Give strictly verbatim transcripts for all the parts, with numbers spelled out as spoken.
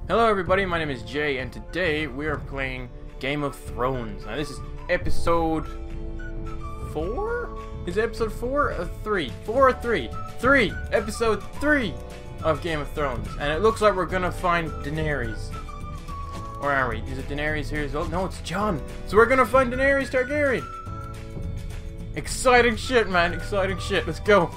Hello everybody, my name is Jay, and today we are playing Game of Thrones. Now this is episode... four? Is it episode four or three? Four or three? Three! Episode three of Game of Thrones. And it looks like we're gonna find Daenerys. Or are we? Is it Daenerys here as well? No, it's Jon. So we're gonna find Daenerys Targaryen. Exciting shit, man. Exciting shit. Let's go.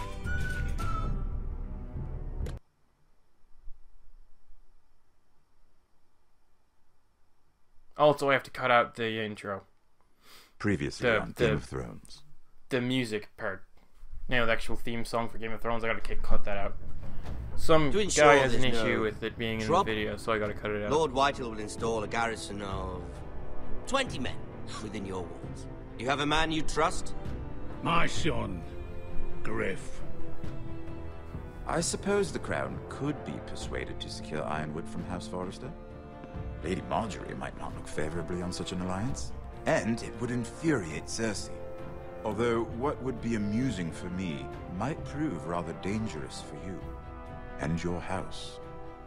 Also, I have to cut out the intro. Previously The- on the- Game of Thrones. The music part. You know, the actual theme song for Game of Thrones. I gotta kick, cut that out. Some To ensure guy has an there's issue no with it being in the trouble, video, so I gotta cut it out. Lord Whitehill will install a garrison of twenty men within your walls. You have a man you trust? My son, Griff. I suppose the Crown could be persuaded to secure Ironwood from House Forrester. Lady Marjorie might not look favorably on such an alliance. And it would infuriate Cersei. Although what would be amusing for me might prove rather dangerous for you. And your house.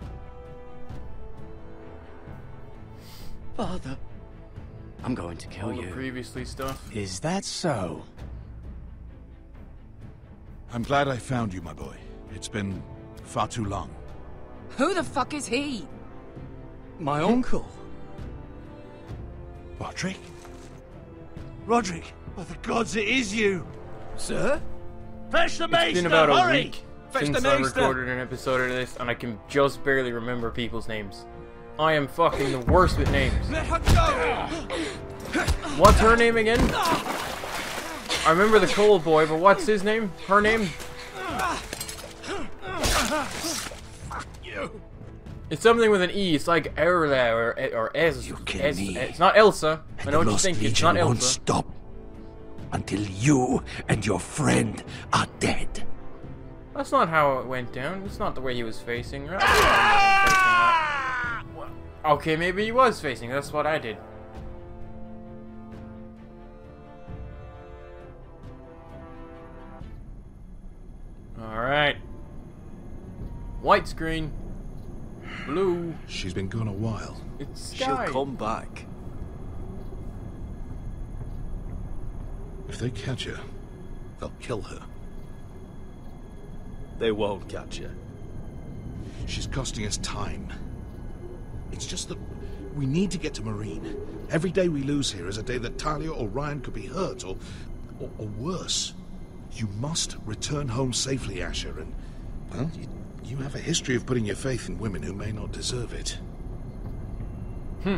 Father, I'm going to kill All the you. previously stuff. Is that so? I'm glad I found you, my boy. It's been far too long. Who the fuck is he? My uncle. Roderick? Roderick! By the gods, it is you! Sir? Fetch the It's been about a hurry! week Fetch since the I maester. recorded an episode of this, and I can just barely remember people's names. I am fucking the worst with names. Let her go! What's her name again? I remember the Cole boy, but what's his name? Her name? You! It's something with an E. It's like Erla or or Ez. You kill Ez- me, It's not Elsa. I And know what the you Lost think. It's Legion not won't Elsa. stop until you and your friend are dead. That's not how it went down. It's not the way he was facing. Right? Facing that. Okay, maybe he was facing. That's what I did. Alright. White screen. Blue. She's been gone a while. It's She'll sky. come back. If they catch her, they'll kill her. They won't catch her. She's costing us time. It's just that we need to get to Marine. Every day we lose here is a day that Talia or Ryan could be hurt, or, or, or worse. You must return home safely, Asher, and, well, you, you have a history of putting your faith in women who may not deserve it. Hmm.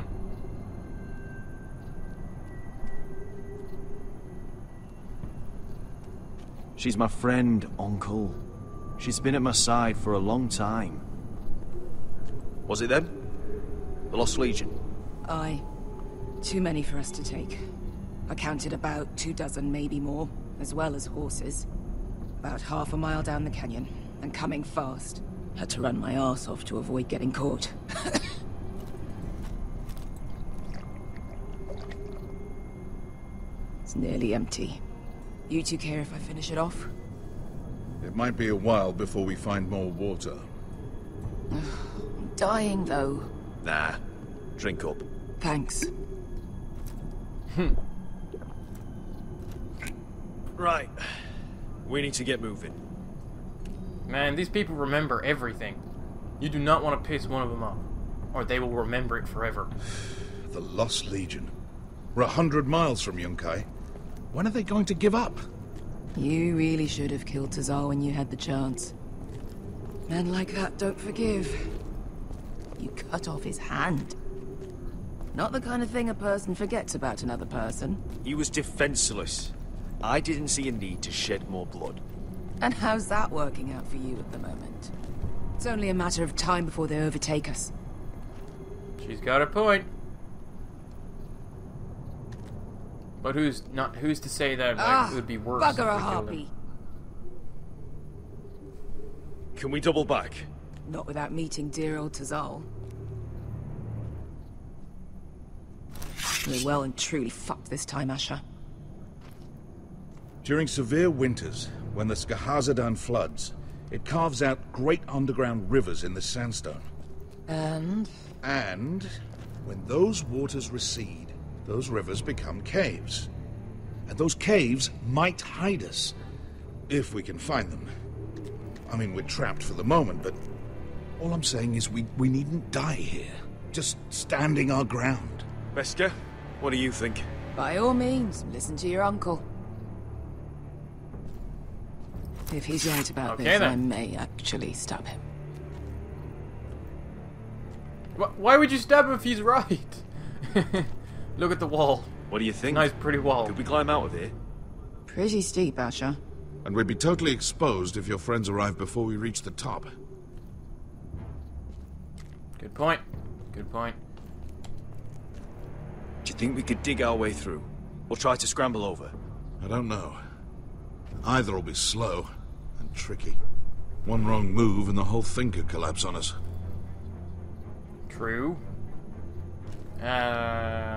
She's my friend, Uncle. She's been at my side for a long time. Was it them? The Lost Legion? Aye. Too many for us to take. I counted about two dozen, maybe more, as well as horses. About half a mile down the canyon, and coming fast. Had to run my arse off to avoid getting caught. It's nearly empty. You two care if I finish it off? It might be a while before we find more water. I'm dying, though. Nah. Drink up. Thanks. Right. We need to get moving. Man, these people remember everything. You do not want to piss one of them off, or they will remember it forever. The Lost Legion. We're a hundred miles from Yunkai. When are they going to give up? You really should have killed Tazar when you had the chance. Men like that don't forgive. You cut off his hand. Not the kind of thing a person forgets about another person. He was defenseless. I didn't see a need to shed more blood. And how's that working out for you at the moment? It's only a matter of time before they overtake us. She's got a point. But who's not? Who's to say that like, Ah, it would be worse? if bugger a we killed harpy. him? Can we double back? Not without meeting dear old Tazal. We're well and truly fucked this time, Asher. During severe winters, when the Skahazadan floods, it carves out great underground rivers in the sandstone. And? And when those waters recede, those rivers become caves. And those caves might hide us, if we can find them. I mean, we're trapped for the moment, but all I'm saying is we, we needn't die here. Just standing our ground. Beskha, what do you think? By all means, listen to your uncle. If he's right about Okay, this, then. I may actually stab him. Wh why would you stab him if he's right? Look at the wall. What do you think? Nice, pretty wall. Could we climb out of here? Pretty steep, Asher. And we'd be totally exposed if your friends arrive before we reach the top. Good point. Good point. Do you think we could dig our way through? Or try to scramble over? I don't know. Either will be slow and tricky. One wrong move and the whole thing could collapse on us. True. Uh...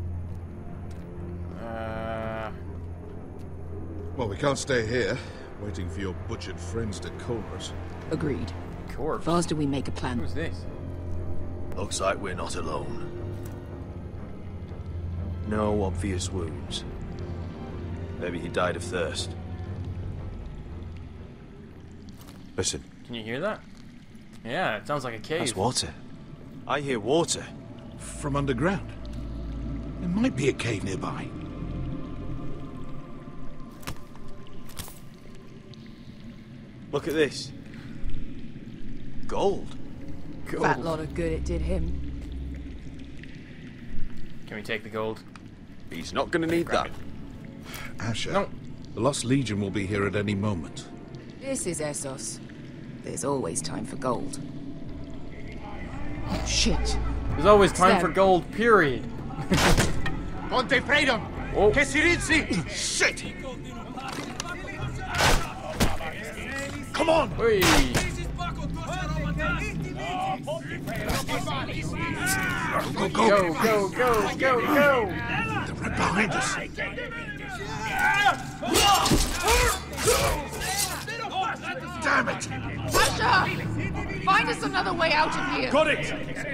Uh... Well, we can't stay here, waiting for your butchered friends to corner us. Agreed. Corpse. Faster we make a plan. Who's this? Looks like we're not alone. No obvious wounds. Maybe he died of thirst. Listen. Can you hear that? Yeah, it sounds like a cave. That's water. I hear water. From underground. There might be a cave nearby. Look at this. Gold. Gold. Fat lot of good it did him. Can we take the gold? He's not gonna need that. Asher, No. the Lost Legion will be here at any moment. This is Essos. There's always time for gold. Oh, shit. There's always time Stab. for gold, period. Ponte freedom! Oh. Che si rizzi! Shit! Come on! Whee. Go, go, Go, go, go, go, go! They're right behind us. Damn it! Asher! Find us another way out of here! Got it!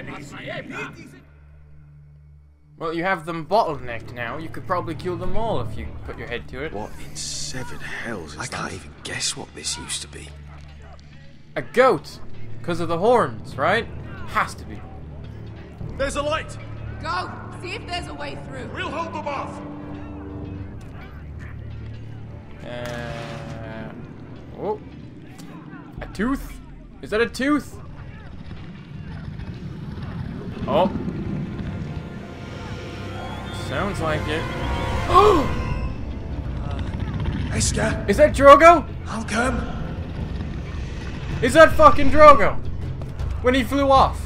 Well, you have them bottlenecked now. You could probably kill them all if you put your head to it. What in seven hells is I can't that? even guess what this used to be. A goat! Because of the horns, right? Has to be. There's a light! Go! See if there's a way through. We'll hold them off! Uh, oh. A tooth? Is that a tooth? Oh. Sounds like it. Oh! Beskha, Is that Drogo? I'll come. Is that fucking Drogo? When he flew off.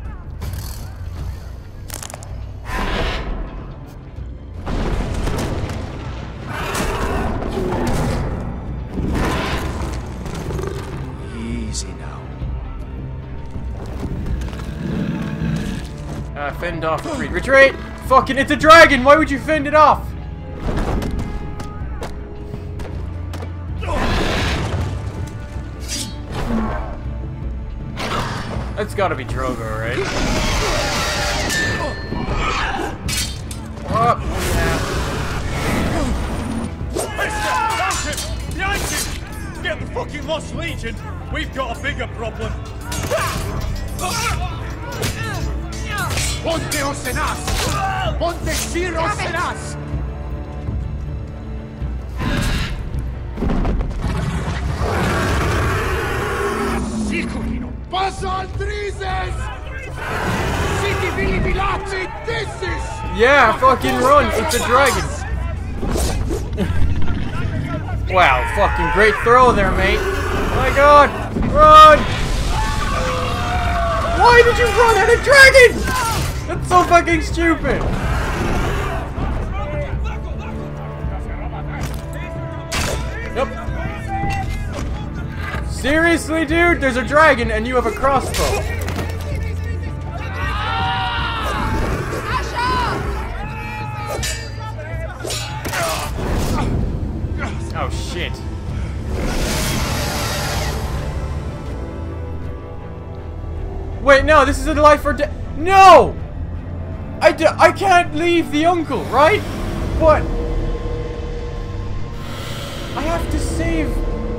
Easy now. Uh, fend off. Retreat. Retreat! Fucking, it's a dragon! Why would you fend it off? That's gotta be Drogo, right? Oh, Behind you! Get the fucking Lost Legion! We've got a bigger problem! Ponte Osenas! Ponte Shir Osenas! Sicurino! Passa Altrises! Siti Vilibilati! This is... yeah, fucking run! It's a dragon! Wow, fucking great throw there, mate! Oh my god! Run! Why did you run at a dragon? That's so fucking stupid! Yep. Seriously, dude? There's a dragon and you have a crossbow. Oh shit. Wait, No, this is a life or death. No! I, d I can't leave the uncle, right? What? I have to save...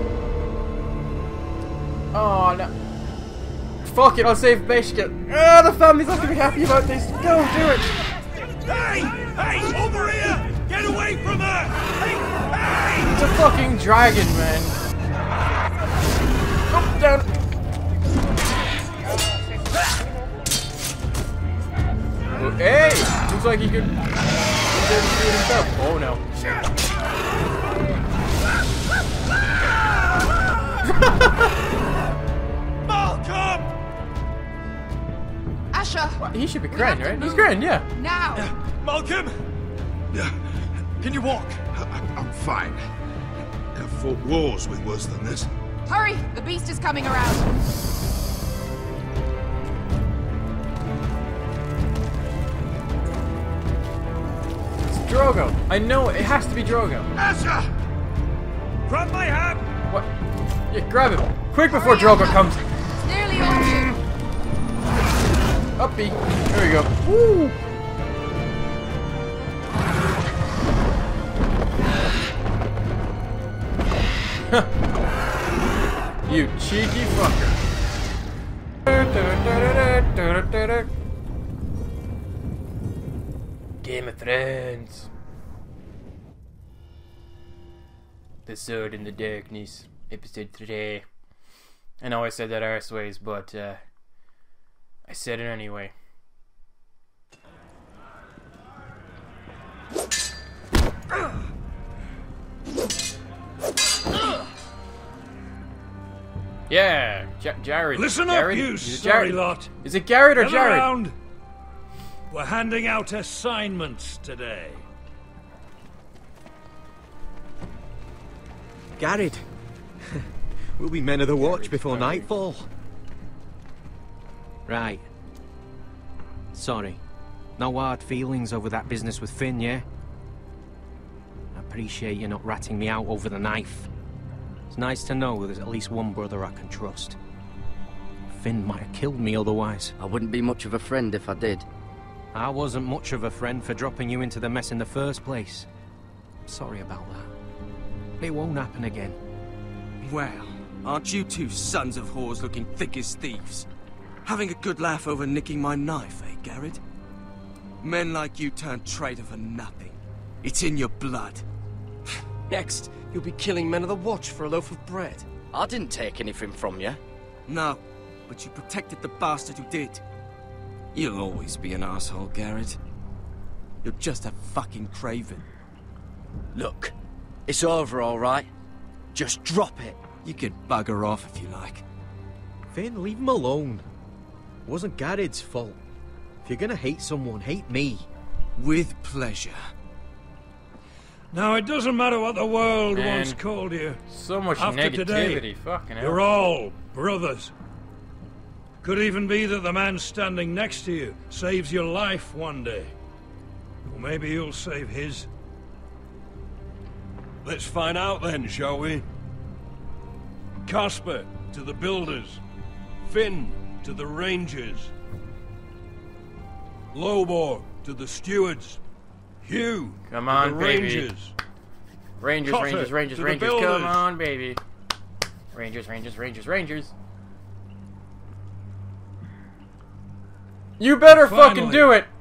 Oh, no. Fuck it, I'll save Beshka. Ah, the family's not gonna be happy about this. Go, do it. Hey! Hey! Over here! Get away from her! Hey! Hey! It's a fucking dragon, man. Up, down. Oh, hey! Looks like he could... He's able to do it himself. Oh, no. Malcolm! Asher! What? He should be We Grand, have to right? He's move. Grand, yeah. Now! Malcolm! Can you walk? I- I'm fine. I've fought wars with worse than this. Hurry! The beast is coming around! It's Drogo. I know it has to be Drogo. Asher! Grab my hand! What? Yeah, grab him. Quick before Hurry up. Drogo comes. It's nearly on you! Uppy. There we go. Woo! You cheeky fucker. Game of Thrones. The Sword in the Darkness, episode three. I know I said that arseways, but uh, I said it anyway. Yeah, J Jared. Listen Jared? up, you Is it sorry Jared? lot. Is it Garrett or Come Jared? around. We're handing out assignments today. Garrett. We'll be men of the watch before nightfall. Right. Sorry. No hard feelings over that business with Finn, yeah? I appreciate you not ratting me out over the knife. It's nice to know there's at least one brother I can trust. Finn might have killed me otherwise. I wouldn't be much of a friend if I did. I wasn't much of a friend for dropping you into the mess in the first place. Sorry about that. It won't happen again. Well, aren't you two sons of whores looking thick as thieves? Having a good laugh over nicking my knife, eh, Garrett? Men like you turn traitor for nothing. It's in your blood. Next, you'll be killing men of the watch for a loaf of bread. I didn't take anything from you. No, but you protected the bastard who did. You'll always be an asshole, Garrett. You're just a fucking craven. Look, it's over, all right? Just drop it. You could bugger off if you like. Finn, leave him alone. It wasn't Garrett's fault. If you're gonna hate someone, hate me. With pleasure. Now, it doesn't matter what the world Man. once called you. So much After negativity. today, Fucking hell. You're all brothers. Could even be that the man standing next to you saves your life one day. Or maybe you'll save his. Let's find out then, shall we? Casper to the builders. Finn to the rangers. Lobor to the stewards. Hugh Come to on, the baby. rangers. Rangers, Cotter Rangers, Rangers, to the Rangers. Come builders. on, baby. Rangers, Rangers, Rangers, Rangers. You better fucking Finally. do it.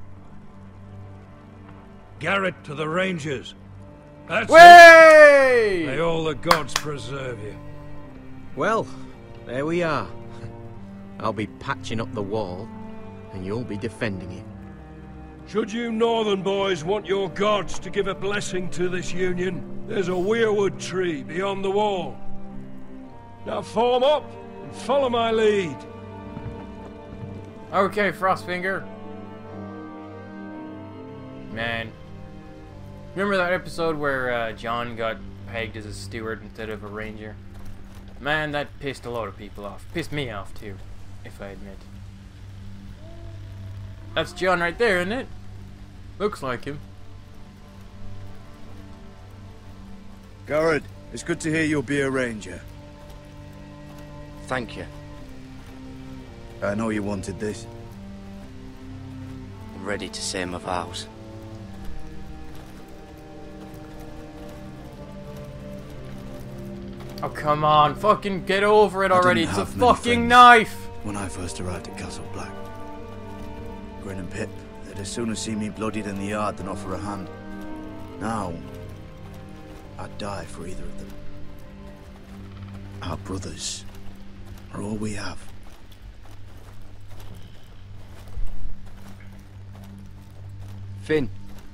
Garrett to the rangers. That's it. Way! May all the gods preserve you. Well, there we are. I'll be patching up the wall, and you'll be defending it. Should you northern boys want your gods to give a blessing to this union, there's a weirwood tree beyond the wall. Now form up and follow my lead. Okay, Frostfinger. Man. Remember that episode where uh, John got pegged as a steward instead of a ranger? Man, that pissed a lot of people off. Pissed me off, too, if I admit. That's John right there, isn't it? Looks like him. Garrett, it's good to hear you'll be a ranger. Thank you. I know you wanted this. I'm ready to say my vows. Oh, come on. Fucking get over it already. It's a have many fucking friends knife. when I first arrived at Castle Black. Grin and Pip, they'd as soon see me bloodied in the yard than offer a hand. Now, I'd die for either of them. Our brothers are all we have. Finn.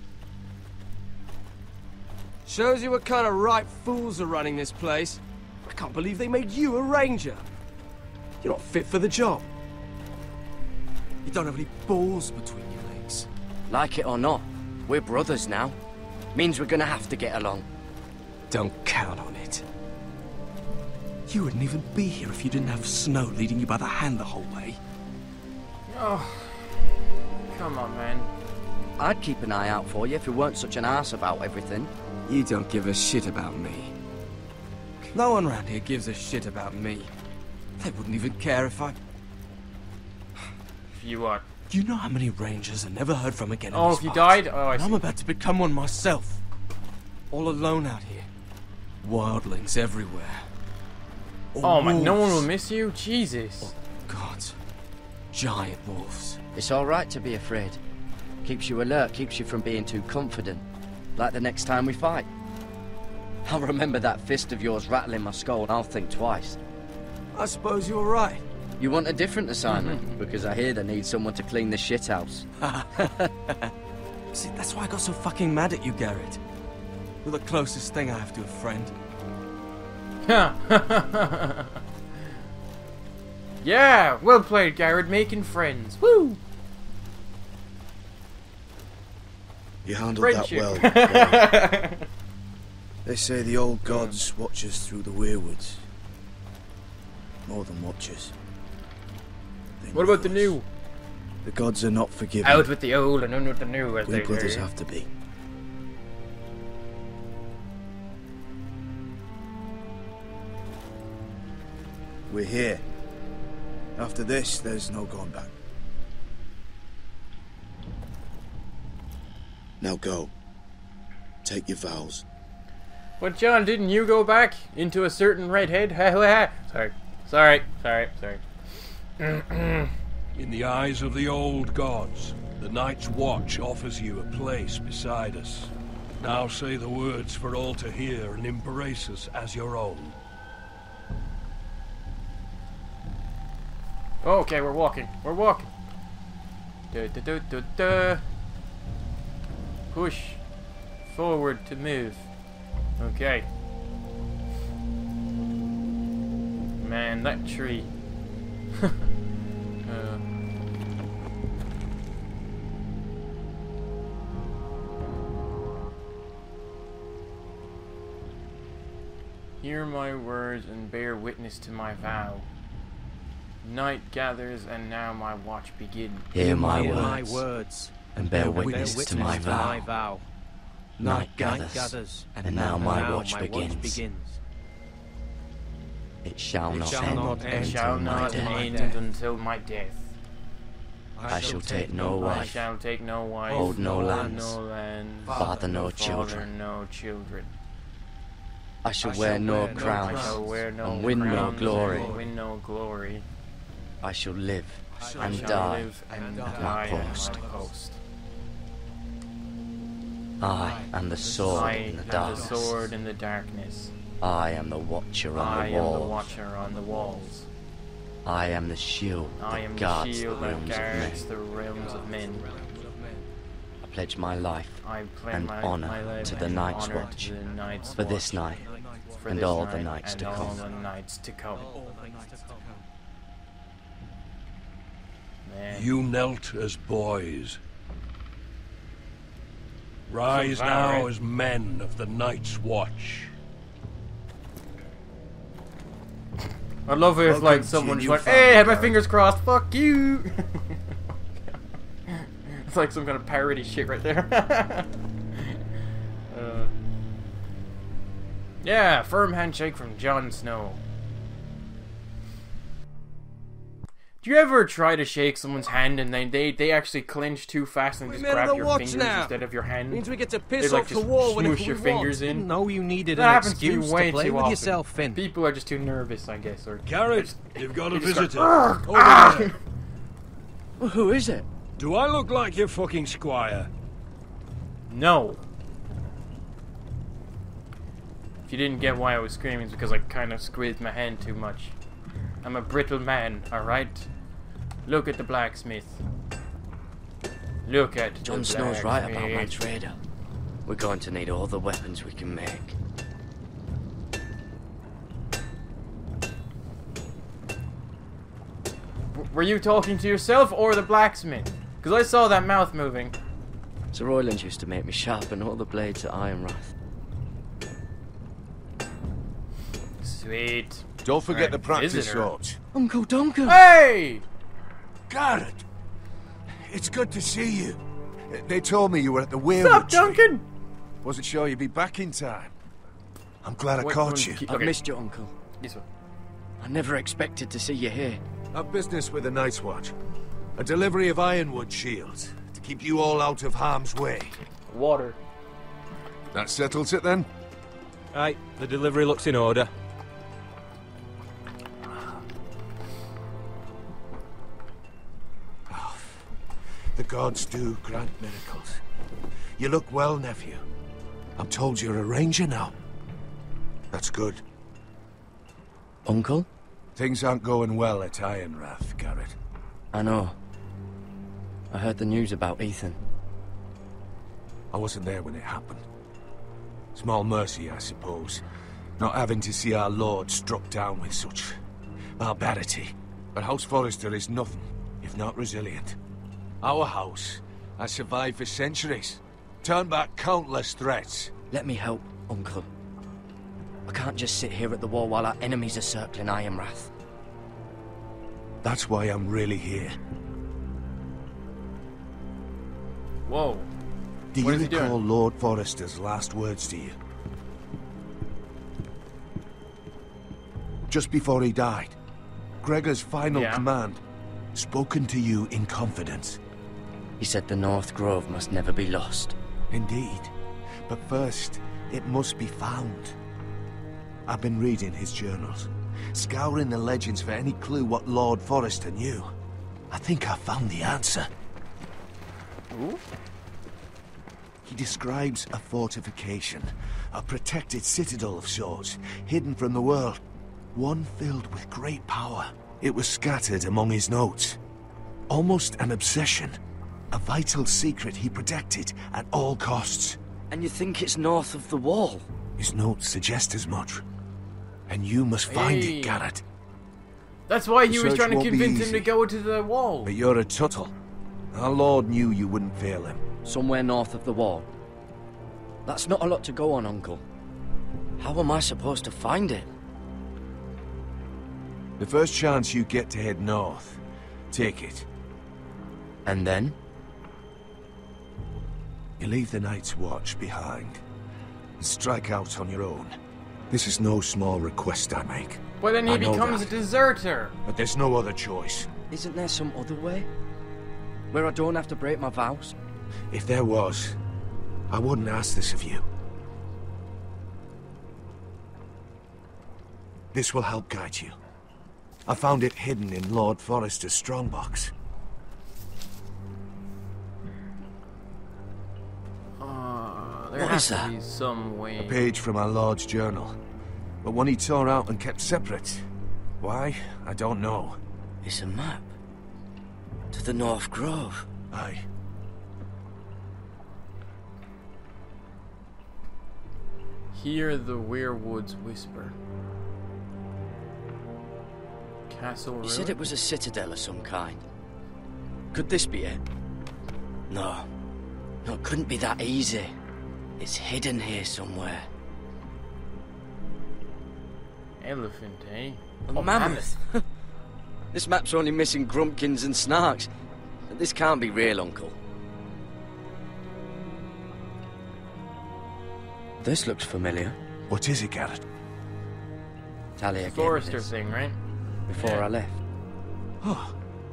Shows you what kind of right fools are running this place. I can't believe they made you a ranger. You're not fit for the job. You don't have any balls between your legs. Like it or not, we're brothers now. Means we're gonna have to get along. Don't count on it. You wouldn't even be here if you didn't have Snow leading you by the hand the whole way. Oh, come on, man. I'd keep an eye out for you if you weren't such an ass about everything. You don't give a shit about me. No one around here gives a shit about me. They wouldn't even care if I... If you what? You know how many rangers I never heard from again in Oh, these if you parts? died? Oh, I And I'm see. about to become one myself. All alone out here. Wildlings everywhere. Or Oh my, no one will wolves. miss you? Jesus. God. Giant wolves. It's alright to be afraid. Keeps you alert, keeps you from being too confident. Like the next time we fight. I'll remember that fist of yours rattling my skull and I'll think twice. I suppose you're right. You want a different assignment? Because I hear they need someone to clean the shithouse. See, that's why I got so fucking mad at you, Garrett. You're the closest thing I have to a friend. Yeah, well played, Garrett. Making friends. Woo! You handled Friendship. that well. Garrett. They say the old gods watch us through the weirwoods. More than watchers. They What know about the us. new? The gods are not forgiving. Out with the old and in with the new, as We they brothers say. have to be. We're here. After this, there's no going back. Now go. Take your vows. But John, didn't you go back into a certain redhead? Ha ha ha. Sorry. Sorry. Sorry. Sorry. In the eyes of the old gods, the Night's Watch offers you a place beside us. Now say the words for all to hear and embrace us as your own. Oh, okay, we're walking. We're walking. Da, da, da, da, da. Push forward to move. Okay. Man, that tree. uh. Hear my words and bear witness to my vow. Night gathers and now my watch begins. Hear my Hear words, my words and bear bear witness, witness to my vow. my vow. Night Night gathers, gathers, and now my now watch my begins. watch begins. It shall It not shall end not It end shall until my not death. end until my death. I shall take no I wife, shall take no wife, hold no hold lands, no lands, father no father children. no children. I shall wear no crowns, I shall wear no and win no crowns glory. and win no glory. I shall live I and shall die live and at die my at post. my post. I am the sword I in the am the darkness. sword in the darkness. I am the watcher on I the am the wall. watcher on the walls. I am the shield I that am the guards the shield that realms of guards men. the realms of men. I pledge my life I pledge and my, honor my life to the and Night's honor Watch to the Night's for this Watch, night for and this all the night nights and to all come. the nights to come. Man. You knelt as boys. Rise Sounds now right. as men of the Night's Watch. I love it if Welcome like to someone your just new went, hey, I had my family, fingers crossed, fuck you! It's like some kind of parody shit right there. uh, yeah, firm handshake from Jon Snow. Do you ever try to shake someone's hand and then they, they actually clench too fast and We just men of grab the your watch fingers now. instead of your hand? Means we get to They piss like off the just wall whenever smoosh your we fingers want. in. No, you needed That an happens to me excuse way to play too with often. yourself, Finn. People are just too nervous, I guess. Or Garrett, you've got a you just visitor. go, Over there. Well, who is it? Do I look like your fucking squire? No. If you didn't get why I was screaming, it's because I kind of squeezed my hand too much. I'm a brittle man, alright? Look at the blacksmith. Look at Jon the Snow's right about blacksmith. Mance Rayder. We're going to need all the weapons we can make. W- Were you talking to yourself or the blacksmith? Because I saw that mouth moving. Sir Royland used to make me sharpen all the blades at Ironrath. Sweet. Don't forget Right, the practice visitor. swords. Uncle Duncan! Hey! Garrett! It's good to see you. They told me you were at the Weirwood What's up, tree. Duncan? Wasn't sure you'd be back in time. I'm glad I Wait, caught one- you. keep- I've okay. missed you, Uncle. This one. I never expected to see you here. I've business with the Night's Watch. A delivery of ironwood shields to keep you all out of harm's way. Water. That settles it then? Aye, the delivery looks in order. The gods do grant miracles. You look well, nephew. I'm told you're a ranger now. That's good. Uncle? Things aren't going well at Ironrath, Garrett. I know. I heard the news about Ethan. I wasn't there when it happened. Small mercy, I suppose. Not having to see our lord struck down with such barbarity. But House Forrester is nothing, if not resilient. Our house has survived for centuries. Turned back countless threats. Let me help, Uncle. I can't just sit here at the wall while our enemies are circling Ironrath. That's why I'm really here. Whoa. Do What you is he recall doing? Lord Forrester's last words to you? Just before he died, Gregor's final Yeah. command, spoken to you in confidence. He said the North Grove must never be lost. Indeed. But first, it must be found. I've been reading his journals, scouring the legends for any clue what Lord Forrester knew. I think I found the answer. Ooh. He describes a fortification, a protected citadel of sorts, hidden from the world. One filled with great power. It was scattered among his notes. Almost an obsession. A vital secret he protected at all costs. And you think it's north of the wall? His notes suggest as much. And you must find Hey. it, Garrett. That's why The he was search trying to won't be convince him easy. to go to the wall. But you're a Tuttle. Our Lord knew you wouldn't fail him. Somewhere north of the wall. That's not a lot to go on, Uncle. How am I supposed to find it? The first chance you get to head north, take it. And then? You leave the Night's Watch behind and strike out on your own. This is no small request I make. But then he I know becomes that. a deserter. But there's no other choice. Isn't there some other way? Where I don't have to break my vows? If there was, I wouldn't ask this of you. This will help guide you. I found it hidden in Lord Forrester's strongbox. Uh, there What has is to that? be some way. A page from our Lord's journal. But one he tore out and kept separate. Why? I don't know. It's a map. To the North Grove. Aye. Hear the weirwoods whisper. Castle You ruin? said it was a citadel of some kind. Could this be it? No. No, it couldn't be that easy. It's hidden here somewhere. Elephant, eh? A Oh, mammoth. This map's only missing grumpkins and snarks. This can't be real, Uncle. This looks familiar. What is it, Garrett? Talia gave me Forrester this thing, right? before Yeah. I left. Oh,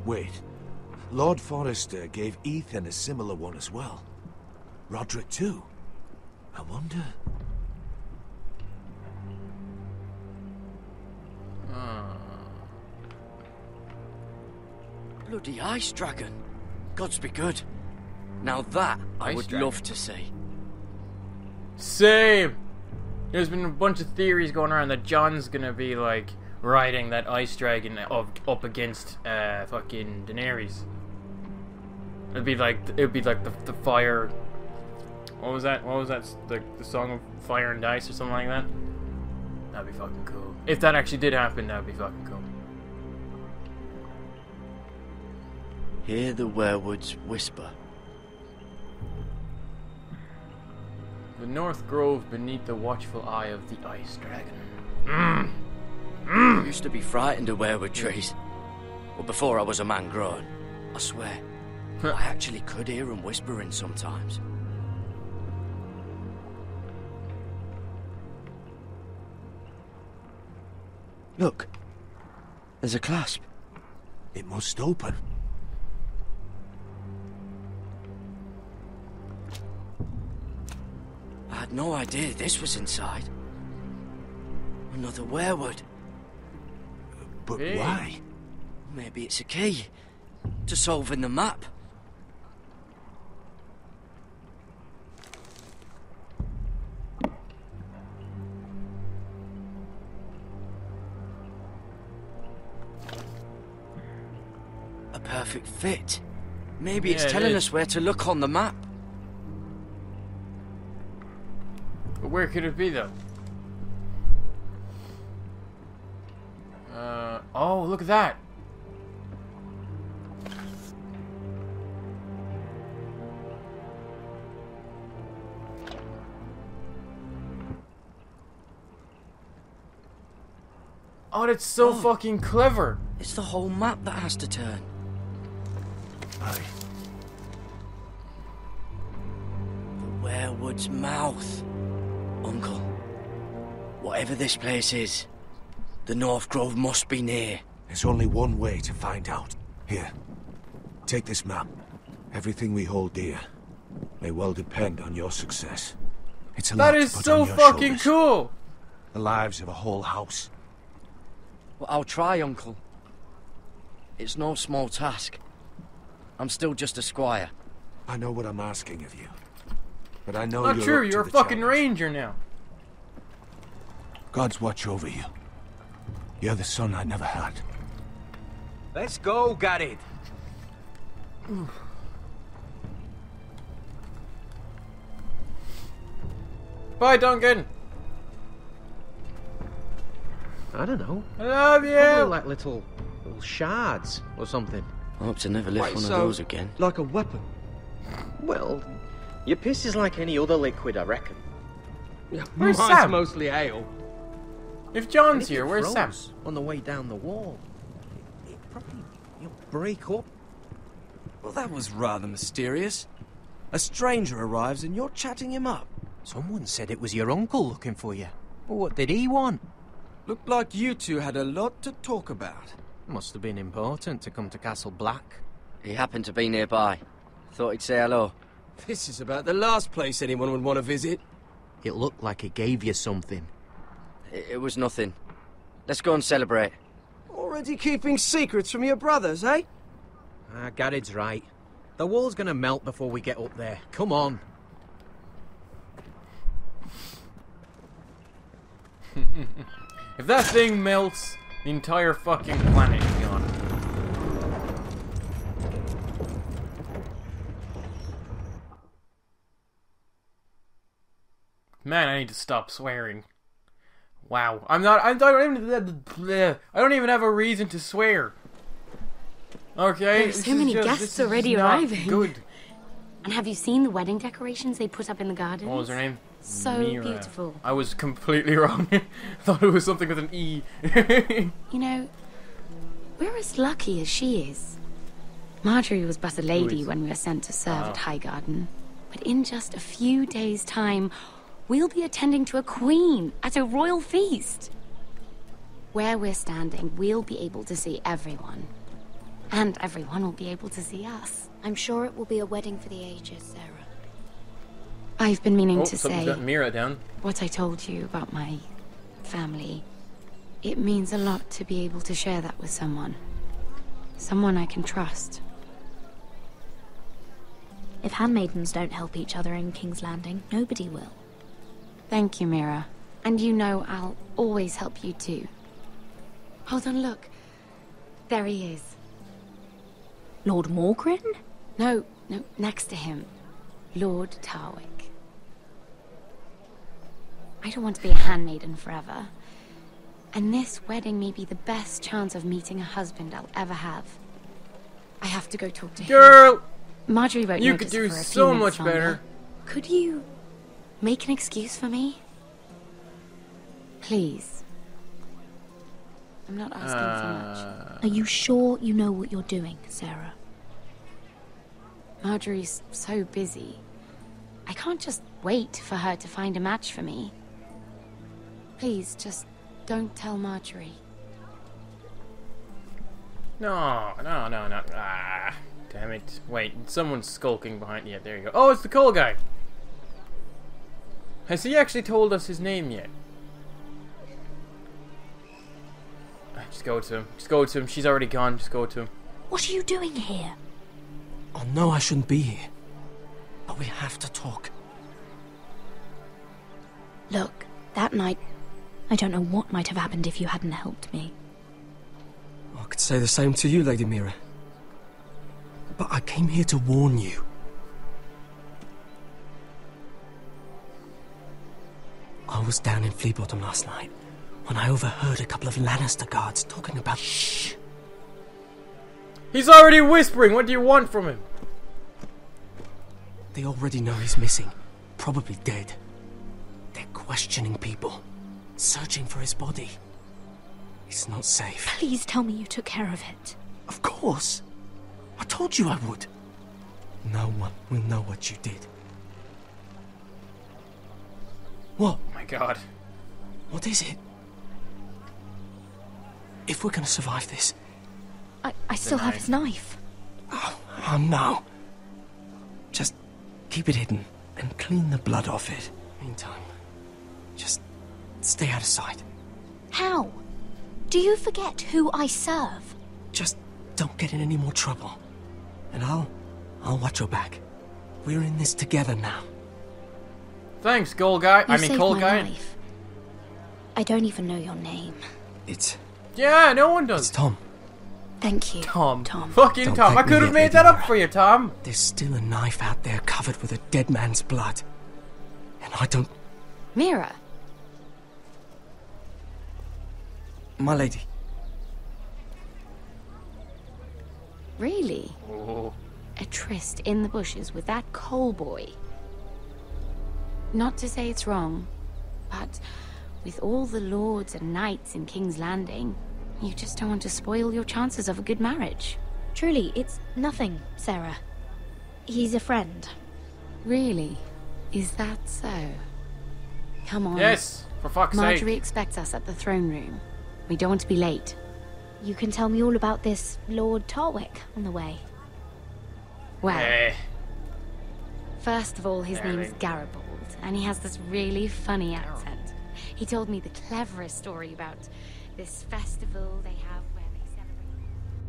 Wait. Lord Forrester gave Ethan a similar one as well. Roderick too. I wonder... Bloody ice dragon. Gods be good. Now that I Ice would dragon. love to see. Same! There's been a bunch of theories going around that John's gonna be like riding that ice dragon of, up against uh, fucking Daenerys. It'd be like it'd be like the the fire. What was that? What was that? The the song of Fire and Ice or something like that. That'd be fucking cool. If that actually did happen, that'd be fucking cool. Hear the werewoods whisper. The North Grove beneath the watchful eye of the Ice Dragon. Mm. Mm. I used to be frightened of werewood trees. But before I was a man grown, I swear, I actually could hear them whispering sometimes. Look, there's a clasp. It must open. I had no idea this was inside. Another werewood. But Hey. why? Maybe it's a key to solving the map. A perfect fit. Maybe it's Yeah, it telling is. us where to look on the map. But where could it be though? Uh oh, look at that. Oh, that's so Oh. fucking clever. It's the whole map that has to turn. Aye. The werewood's mouth. Uncle, whatever this place is, the North Grove must be near. There's only one way to find out. Here, take this map. Everything we hold dear may well depend on your success. It's a lot That to is put so on your fucking shoulders. cool. The lives of a whole house. Well, I'll try, Uncle. It's no small task. I'm still just a squire. I know what I'm asking of you, but I know Not you're true, up to you're a the fucking challenge. ranger now. Gods watch over you. You're the son I never had. Let's go, Garrett. Bye, Duncan. I don't know. I love you. Probably like little, little shards or something. I hope to never lift Right, one so- of those again. Like a weapon? Well, your piss is like any other liquid, I reckon. Where's Mine's Sam? mostly ale. If John's And if here, it where's Sam? froze on the way down the wall, it, it probably you'll break up. Well, that was rather mysterious. A stranger arrives and you're chatting him up. Someone said it was your uncle looking for you. Well, what did he want? Looked like you two had a lot to talk about. Must have been important to come to Castle Black. He happened to be nearby. Thought he'd say hello. This is about the last place anyone would want to visit. It looked like he gave you something. It, it was nothing. Let's go and celebrate. Already keeping secrets from your brothers, eh? Ah, Garrett's right. The wall's gonna melt before we get up there. Come on. If that thing melts, the entire fucking planet is gone. Man, I need to stop swearing. Wow, I'm not. I don't even. I don't even have a reason to swear. Okay. There's this so is many just- guests this is already not arriving. Good. And have you seen the wedding decorations they put up in the gardens? What was her name? So Mira. beautiful. I was completely wrong. Thought it was something with an E. You know, we're as lucky as she is. Marjorie was but a lady is? when we were sent to serve Oh. at Highgarden. But in just a few days' time, we'll be attending to a queen at a royal feast. Where we're standing, we'll be able to see everyone. And everyone will be able to see us. I'm sure it will be a wedding for the ages, Sarah. I've been meaning Oh, to something's say got Mira down. what I told you about my family. It means a lot to be able to share that with someone. Someone I can trust. If handmaidens don't help each other in King's Landing, nobody will. Thank you, Mira. And you know I'll always help you too. Hold on, look. There he is. Lord Morgrin? No, no, next to him. Lord Tarwick. I don't want to be a handmaiden forever. And this wedding may be the best chance of meeting a husband I'll ever have. I have to go talk to him. Girl! Marjorie won't You notice could do it for a few so minutes much longer. better. Could you make an excuse for me? Please. I'm not asking Uh, for much. Are you sure you know what you're doing, Sarah? Marjorie's so busy. I can't just wait for her to find a match for me. Please, just don't tell Marjorie. No, no, no, no. Ah, damn it. Wait, someone's skulking behind. Yeah, there you go. Oh, it's the coal guy. Has he actually told us his name yet? Ah, just go to him. Just go to him. She's already gone. Just go to him. What are you doing here? Oh no, I shouldn't be here. But we have to talk. Look, that night, I don't know what might have happened if you hadn't helped me. I could say the same to you, Lady Mira. But I came here to warn you. I was down in Fleabottom last night when I overheard a couple of Lannister guards talking about... Shh! He's already whispering. What do you want from him? They already know he's missing. Probably dead. They're questioning people. Searching for his body. It's not safe. Please tell me you took care of it. Of course. I told you I would. No one will know what you did. What? Oh my god. What is it? If we're gonna survive this... I, I still have his knife. Oh, oh no. Just keep it hidden and clean the blood off it. Meantime, just stay out of sight. How? Do you forget who I serve? Just don't get in any more trouble. And I'll... I'll watch your back. We're in this together now. Thanks, gold guy. You I mean, saved coal my guy. life. I don't even know your name. It's... Yeah, no one does. It's Tom. Thank you, Tom. Tom. Fucking Don't Tom. I thank me could have yet, made Lady that up Mira. for you, Tom. There's still a knife out there covered with a dead man's blood. And I don't... Mira. My lady. Really? Oh. A tryst in the bushes with that coal boy. Not to say it's wrong, but with all the lords and knights in King's Landing, you just don't want to spoil your chances of a good marriage. Truly, it's nothing, Sarah. He's a friend. Really? Is that so? Come on. Yes, for fuck's Marjorie sake. expects us at the throne room. We don't want to be late. You can tell me all about this Lord Tarwick on the way. Well, Eh. first of all, his There name's they- Garibald, and he has this really funny accent. He told me the cleverest story about this festival they have where they celebrate...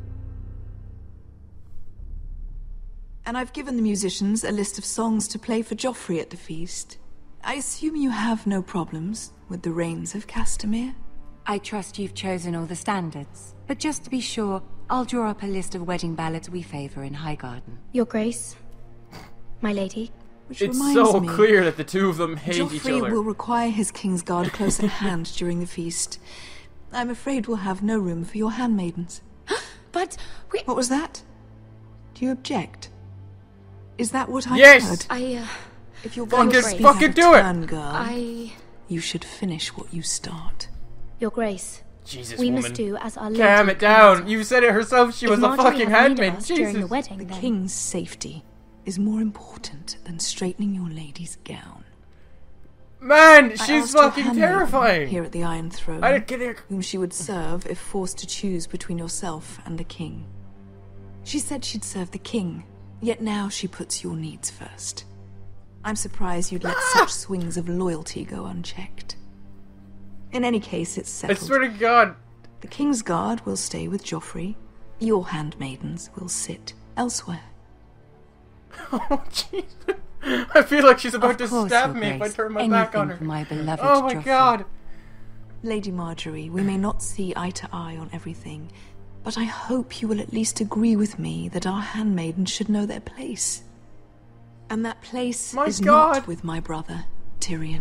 And I've given the musicians a list of songs to play for Joffrey at the feast. I assume you have no problems with the Rains of Castamere? I trust you've chosen all the standards. But just to be sure, I'll draw up a list of wedding ballads we favor in Highgarden. Your Grace, my lady. Which It's reminds so me, clear that the two of them hate each Joffrey other. will require his Kingsguard close at hand during the feast. I'm afraid we'll have no room for your handmaidens. But we... What was that? Do you object? Is that what I Yes! heard? I, uh... If you're Fucking- going to speak fucking out of do it! turn, girl, I... you should finish what you start. Your Grace. Jesus, we woman. must do as our lady Calm it down. commands. You said it herself. She If was a Marjorie fucking had needed handmaid. us during Jesus. the wedding, The then... king's safety is more important than straightening your lady's gown. Man, I she's asked your fucking handmaiden terrifying. Here at the Iron Throne, I didn't get it. whom she would serve if forced to choose between yourself and the king. She said she'd serve the king, yet now she puts your needs first. I'm surprised you'd let such swings of loyalty go unchecked. In any case, it's settled. I swear to God. The King's Guard will stay with Joffrey. Your handmaidens will sit elsewhere. Oh, Jesus. I feel like she's about Of to course, stab Your me if I Grace. turn my back on Anything her. for my beloved Oh my Joffrey. God. Lady Marjorie, we may not see eye to eye on everything, but I hope you will at least agree with me that our handmaidens should know their place. And that place My is God. not with my brother, Tyrion.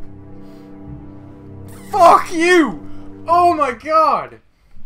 Fuck you! Oh my God!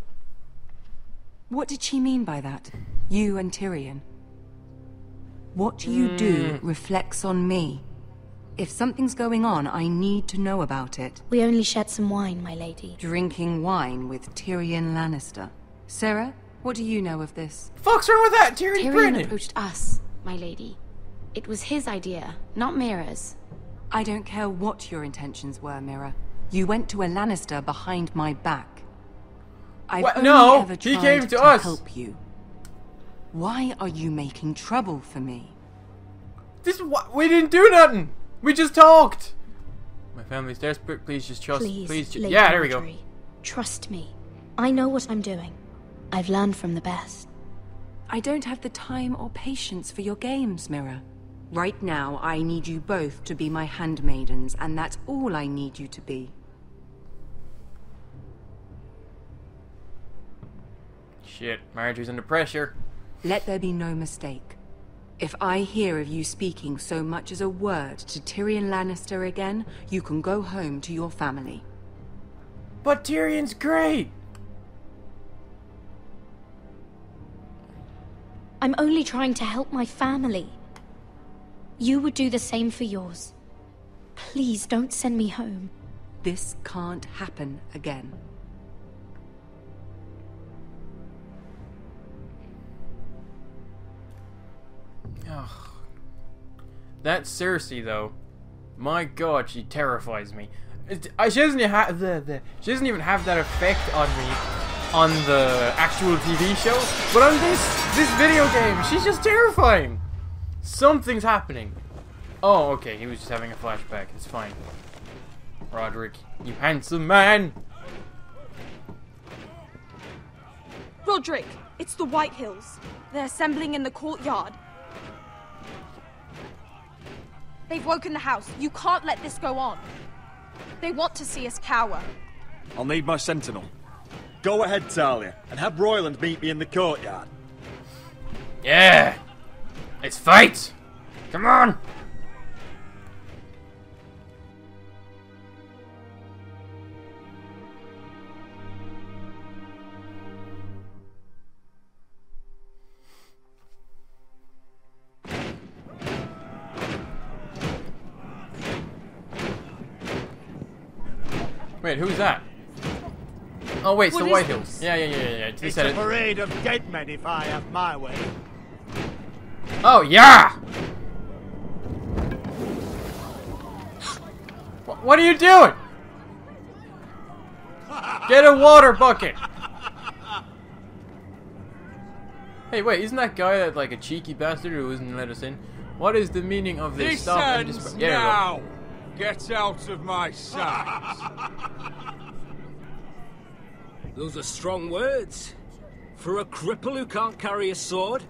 What did she mean by that? You and Tyrion? What you do reflects on me. If something's going on, I need to know about it. We only shared some wine, my lady. Drinking wine with Tyrion Lannister. Sarah, what do you know of this? Fuck's wrong with that? Tyrion, Tyrion Brennan. approached us, my lady. It was his idea, not Mira's. I don't care what your intentions were, Mira. You went to a Lannister behind my back. I've What? only No, ever he tried came to to us. help you. Why are you making trouble for me? This is what we didn't do nothing. We just talked. My family's desperate. Please just trust. Please, Please, ju- Lady yeah, there we go. Marjorie, trust me. I know what I'm doing. I've learned from the best. I don't have the time or patience for your games, Mira. Right now, I need you both to be my handmaidens, and that's all I need you to be. Shit, Marjorie's under pressure. Let there be no mistake. If I hear of you speaking so much as a word to Tyrion Lannister again, you can go home to your family. But Tyrion's great. I'm only trying to help my family. You would do the same for yours. Please don't send me home. This can't happen again. Ugh. That Cersei, though, my God, she terrifies me. It, I, she doesn't even have the, the she doesn't even have that effect on me on the actual T V show, but on this this video game, she's just terrifying. Something's happening. Oh, okay, he was just having a flashback. It's fine. Roderick, you handsome man. Roderick, it's the White Hills. They're assembling in the courtyard. They've woken the house. You can't let this go on. They want to see us cower. I'll need my sentinel. Go ahead, Talia, and have Royland meet me in the courtyard. Yeah! Let's fight! Come on! Wait, who's that? Oh wait, it's What the is White this? Hills. Yeah, yeah, yeah, yeah. yeah. They It's said a it. parade of dead men if I have my way. Oh yeah! Wh- What are you doing? Get a water bucket. Hey, wait, isn't that guy that like a cheeky bastard who wouldn't let us in? What is the meaning of this? Stop and Descends dis- yeah, there we go. now! Get out of my sight! Those are strong words. For a cripple who can't carry a sword?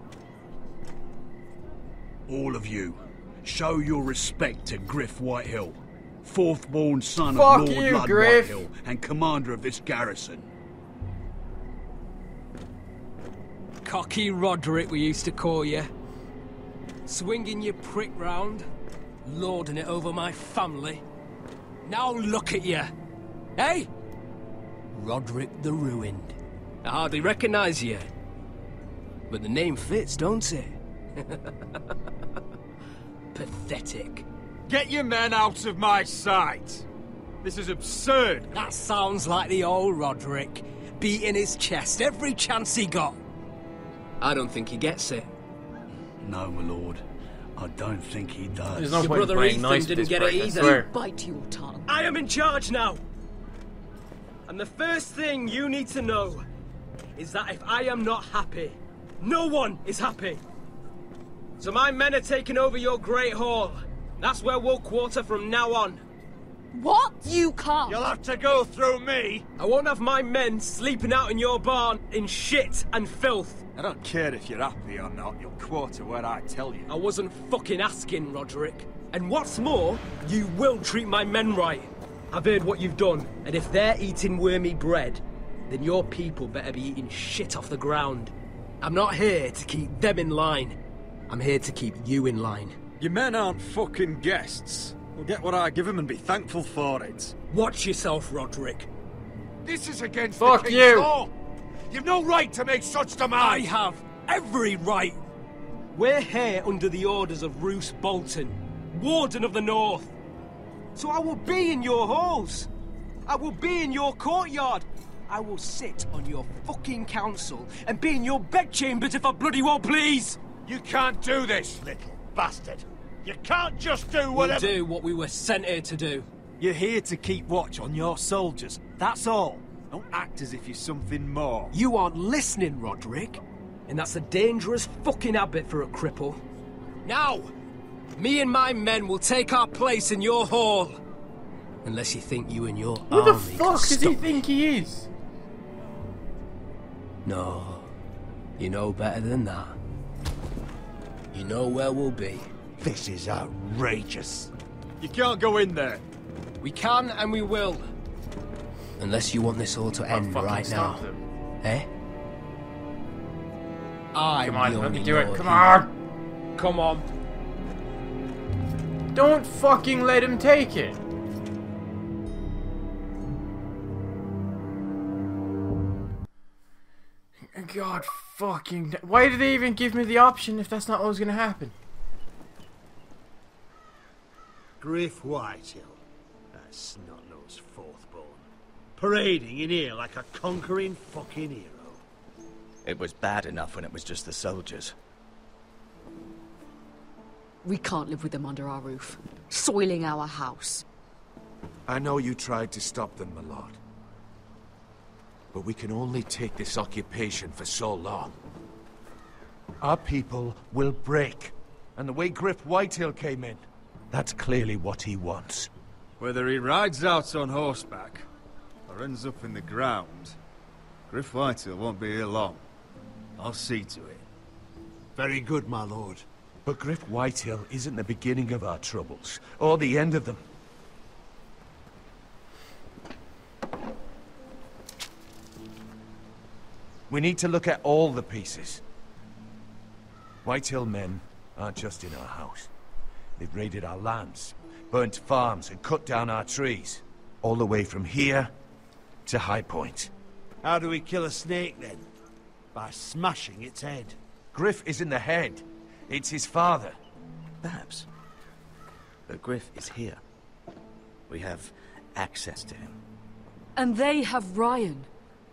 All of you, show your respect to Griff Whitehill, fourth-born son Fuck of Lord you, Blood Griff. Whitehill and commander of this garrison. Cocky Roderick, we used to call you. Swinging your prick round, lording it over my family. Now look at you. Hey? Roderick the Ruined. I hardly recognise you. But the name fits, don't it? Pathetic. Get your men out of my sight! This is absurd! That sounds like the old Roderick, beating his chest every chance he got. I don't think he gets it. No, my lord. I don't think he does. There's no Your point in brother playing Ethan nice with didn't this get prick, it I either. swear. Bite your tongue. I am in charge now. And the first thing you need to know is that if I am not happy, No one is happy. So my men are taking over your Great Hall. That's where we'll quarter from now on. What? You can't. You'll have to go through me. I won't have my men sleeping out in your barn in shit and filth. I don't care if you're happy or not. You'll quarter where I tell you. I wasn't fucking asking, Roderick. And what's more, you will treat my men right. I've heard what you've done, and if they're eating wormy bread, then your people better be eating shit off the ground. I'm not here to keep them in line. I'm here to keep you in line. Your men aren't fucking guests. We'll get what I give them and be thankful for it. Watch yourself, Roderick. This is against Fuck the king's you. law. You've no right to make such demands. I have every right. We're here under the orders of Roose Bolton, Warden of the North. So I will be in your halls. I will be in your courtyard. I will sit on your fucking council and be in your bedchambers if I bloody well please. You can't do this, little bastard. You can't just do We'll whatever... do what we were sent here to do. You're here to keep watch on your soldiers. That's all. Don't act as if you're something more. You aren't listening, Roderick. And that's a dangerous fucking habit for a cripple. Now, me and my men will take our place in your hall. Unless you think you and your Who the army fuck can does he stop think me. he is? No, you know better than that. You know where we'll be. This is outrageous. You can't go in there. We can and we will. Unless you want this all to end fucking right now. stop them. Eh? I'm Come on, the let me only do it. Lord Come here. on. Come on. Don't fucking let him take it. God fucking... Why did they even give me the option if that's not what was going to happen? Griff Whitehill, that snot-nosed fourth-born, parading in here like a conquering fucking hero. It was bad enough when it was just the soldiers. We can't live with them under our roof, soiling our house. I know you tried to stop them, my lord. But we can only take this occupation for so long. Our people will break. And the way Griff Whitehill came in, that's clearly what he wants. Whether he rides out on horseback or ends up in the ground, Griff Whitehill won't be here long. I'll see to it. Very good, my lord. But Griff Whitehill isn't the beginning of our troubles, or the end of them. We need to look at all the pieces. Whitehill men aren't just in our house. They've raided our lands, burnt farms, and cut down our trees. All the way from here to High Point. How do we kill a snake, then? By smashing its head. Griff isn't the head. It's his father. Perhaps. But Griff is here. We have access to him. And they have Ryan.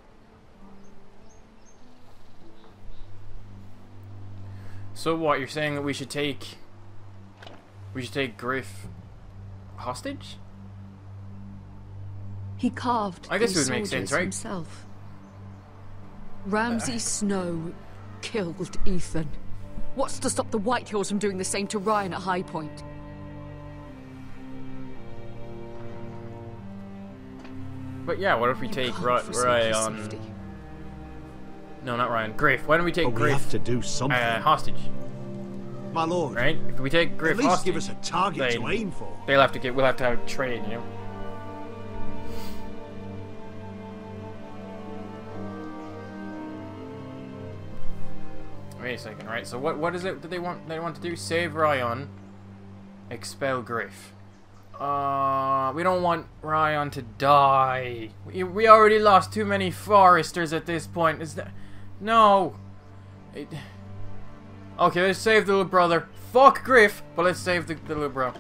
So what, you're saying that we should take... We should take Griff hostage? He carved I guess these it would make soldiers sense, right? himself. Ramsay Snow killed Ethan. What's to stop the Whitehills from doing the same to Ryan at High Point? But yeah, what if we You take can't Ry forsake his Ryan... safety. No, not Ryan. Griff. Why don't we take But we Griff have to do something. Uh, hostage? My lord. Right? If we take Griff At least hostage, give us a target to then aim for. They'll have to get. We'll have to have a trade, you know. Wait a second, right? So what? What is it that they want? They want to do? Save Ryan, expel Griff. Uh, we don't want Ryan to die. We, we already lost too many foresters at this point. Is that? No. It, okay, let's save the little brother. Fuck Griff, but let's save the, the little bro.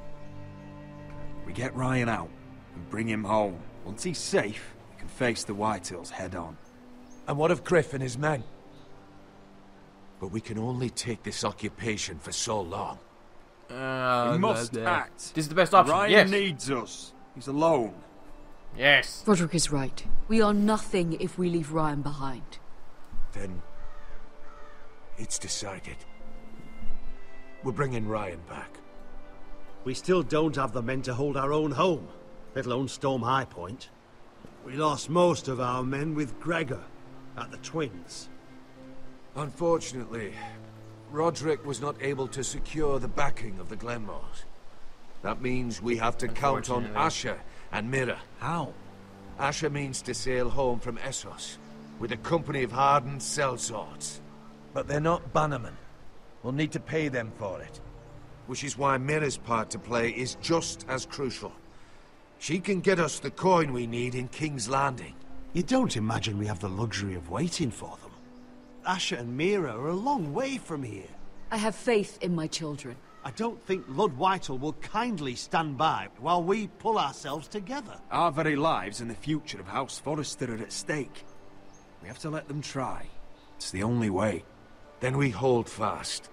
We get Ryan out and bring him home. Once he's safe, we can face the Whitehills head on. And what of Griff and his men? But we can only take this occupation for so long. Uh, we must the, the, act. This is the best option. Ryan yes. needs us. He's alone. Yes. Roderick is right. We are nothing if we leave Ryan behind. Then It's decided. We're bringing Ryan back. We still don't have the men to hold our own home, let alone storm High Point. We lost most of our men with Gregor at the Twins. Unfortunately, Roderick was not able to secure the backing of the Glenmores. That means we have to count on Asher and Mira. How? Asher means to sail home from Essos with a company of hardened sellswords. But they're not bannermen. We'll need to pay them for it. Which is why Mira's part to play is just as crucial. She can get us the coin we need in King's Landing. You don't imagine we have the luxury of waiting for them? Asher and Mira are a long way from here. I have faith in my children. I don't think Lord Whitehall will kindly stand by while we pull ourselves together. Our very lives and the future of House Forrester are at stake. We have to let them try. It's the only way. Then we hold fast.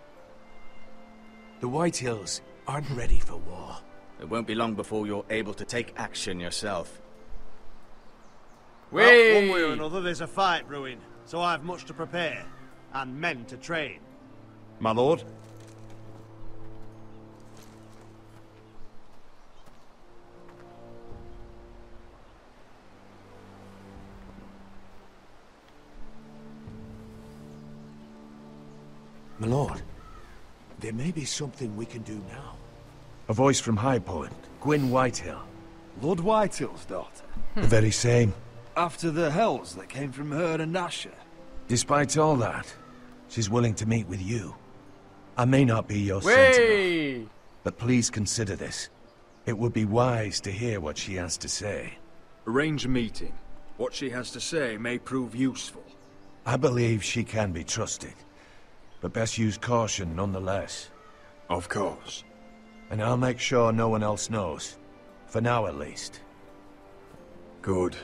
The Whitehills aren't ready for war. It won't be long before you're able to take action yourself. Well, one way or another, there's a fight brewing, so I have much to prepare, and men to train. My lord? My lord, there may be something we can do now. A voice from High Point, Gwyn Whitehill. Lord Whitehill's daughter? The very same. After the hells that came from her and Asher. Despite all that, she's willing to meet with you. I may not be your Way! sentinel, but please consider this. It would be wise to hear what she has to say. Arrange a meeting. What she has to say may prove useful. I believe she can be trusted, but best use caution nonetheless. Of course. And I'll make sure no one else knows. For now, at least. Good.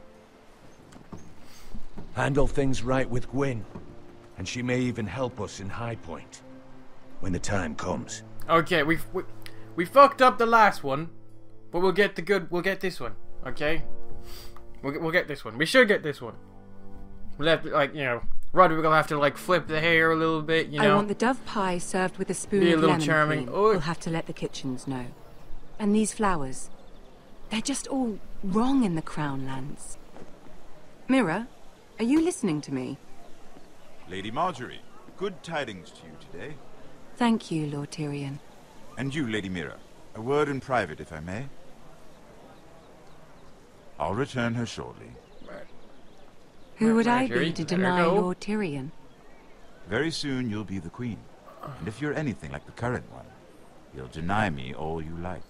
Handle things right with Gwyn, and she may even help us in High Point when the time comes. Okay, we we we fucked up the last one, but we'll get the good. We'll get this one. Okay, we'll get, we'll get this one. We should get this one. We'll have to, like, you know, Roderick will have to like flip the hair a little bit. You know, I want the dove pie served with a spoon be a of little lemon charming. cream. Oh. We'll have to let the kitchens know. And these flowers, they're just all wrong in the Crown lands. Mira, are you listening to me? Lady Marjorie, good tidings to you today. Thank you, Lord Tyrion. And you, Lady Mira. A word in private, if I may. I'll return her shortly. Who would I Marjorie, be to let her deny go. Lord Tyrion? Very soon you'll be the queen. And if you're anything like the current one, you'll deny me all you like.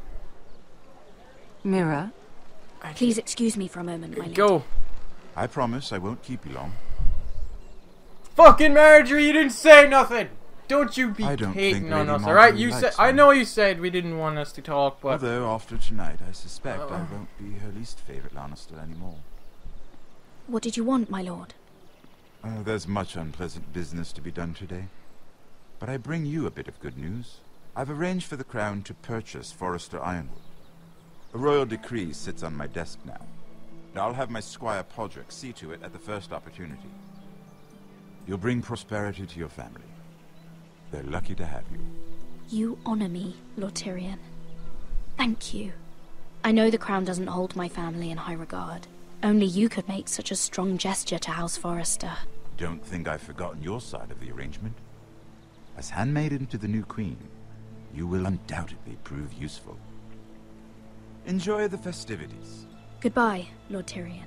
Mira? Please excuse me for a moment, my lady. Go. I promise I won't keep you long. Fucking Marjorie, you didn't say nothing. Don't you be I don't hating think on Lady us, all right? Marjorie You said. likes I me. know you said we didn't want us to talk, but Although after tonight, I suspect I Uh. won't be her least favorite Lannister anymore. What did you want, my lord? Uh, there's much unpleasant business to be done today. But I bring you a bit of good news. I've arranged for the Crown to purchase Forrester Ironwood. A royal decree sits on my desk now. And I'll have my squire Podrick see to it at the first opportunity. You'll bring prosperity to your family. They're lucky to have you. You honor me, Lord Tyrion. Thank you. I know the crown doesn't hold my family in high regard. Only you could make such a strong gesture to House Forrester. Don't think I've forgotten your side of the arrangement. As handmaiden to the new queen, you will undoubtedly prove useful. Enjoy the festivities. Goodbye, Lord Tyrion.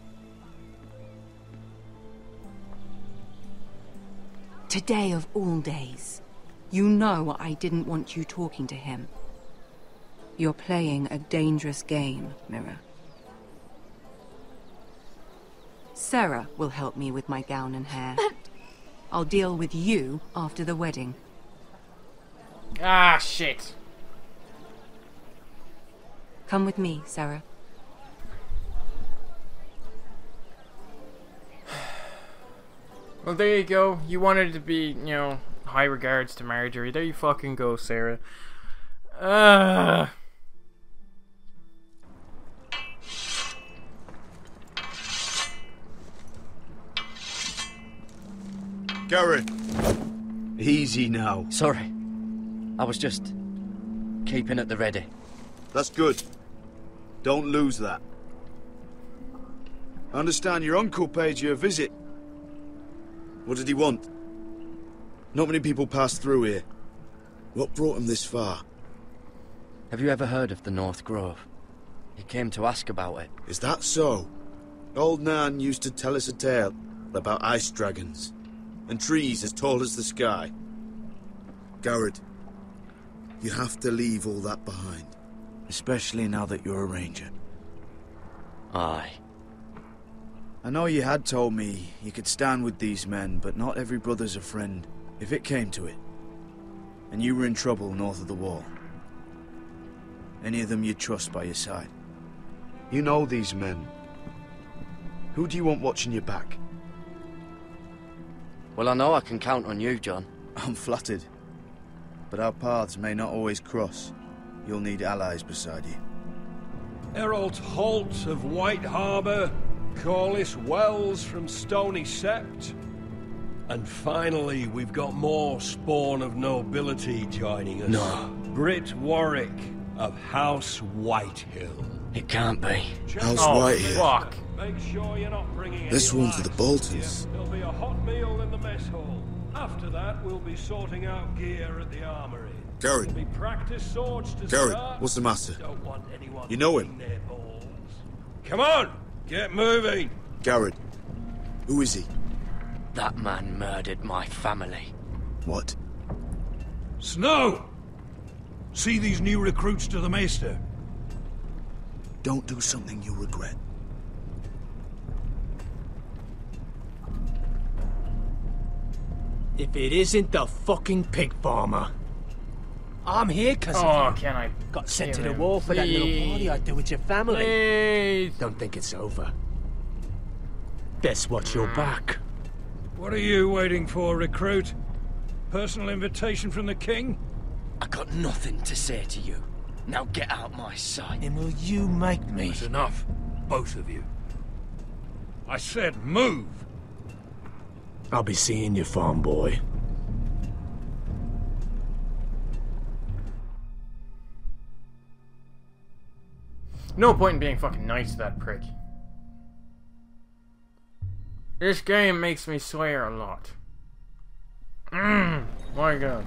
Today of all days. You know I didn't want you talking to him. You're playing a dangerous game, Mira. Sarah will help me with my gown and hair. But... I'll deal with you after the wedding. ah, shit. Come with me, Sarah. Well, there you go. You wanted to be, you know, high regards to Marjorie. There you fucking go, Sarah. Uh. Garrett! Easy now. Sorry. I was just keeping at the ready. That's good. Don't lose that. I understand your uncle paid you a visit. What did he want? Not many people pass through here. What brought him this far? Have you ever heard of the North Grove? He came to ask about it. Is that so? Old Nan used to tell us a tale about ice dragons and trees as tall as the sky. Garrett, you have to leave all that behind. Especially now that you're a ranger. Aye. I know you had told me you could stand with these men, but not every brother's a friend, if it came to it. And you were in trouble north of the wall. Any of them you'd trust by your side. You know these men. Who do you want watching your back? Well, I know I can count on you, John. I'm flattered. But our paths may not always cross. You'll need allies beside you. Errol Holt of White Harbour, Corliss Wells from Stony Sept. And finally, we've got more spawn of nobility joining us. No. Britt Warwick of House Whitehill. It can't be. House oh, Whitehill. Fuck. Make sure you're not bringing This any one's for the live. Boltons. There'll be a hot meal in the mess hall. After that, we'll be sorting out gear at the armory. Garrett. There'll be practice swords to Garrett, start. what's the matter? Don't want anyone You know him? licking their balls. Come on, get moving. Garrett. Who is he? That man murdered my family. What? Snow! See these new recruits to the Maester? Don't do something you'll regret. If it isn't the fucking pig farmer. I'm here because Oh, of you. can I Got sent to kill the him, war for that little please? party I do with your family. Please. Don't think it's over. Best watch your back. What are you waiting for, recruit? Personal invitation from the king? I got nothing to say to you. Now get out my sight. And will you make me? That's enough, both of you. I said move! I'll be seeing you, farm boy. No point in being fucking nice to that prick. This game makes me swear a lot. Mmm, my god.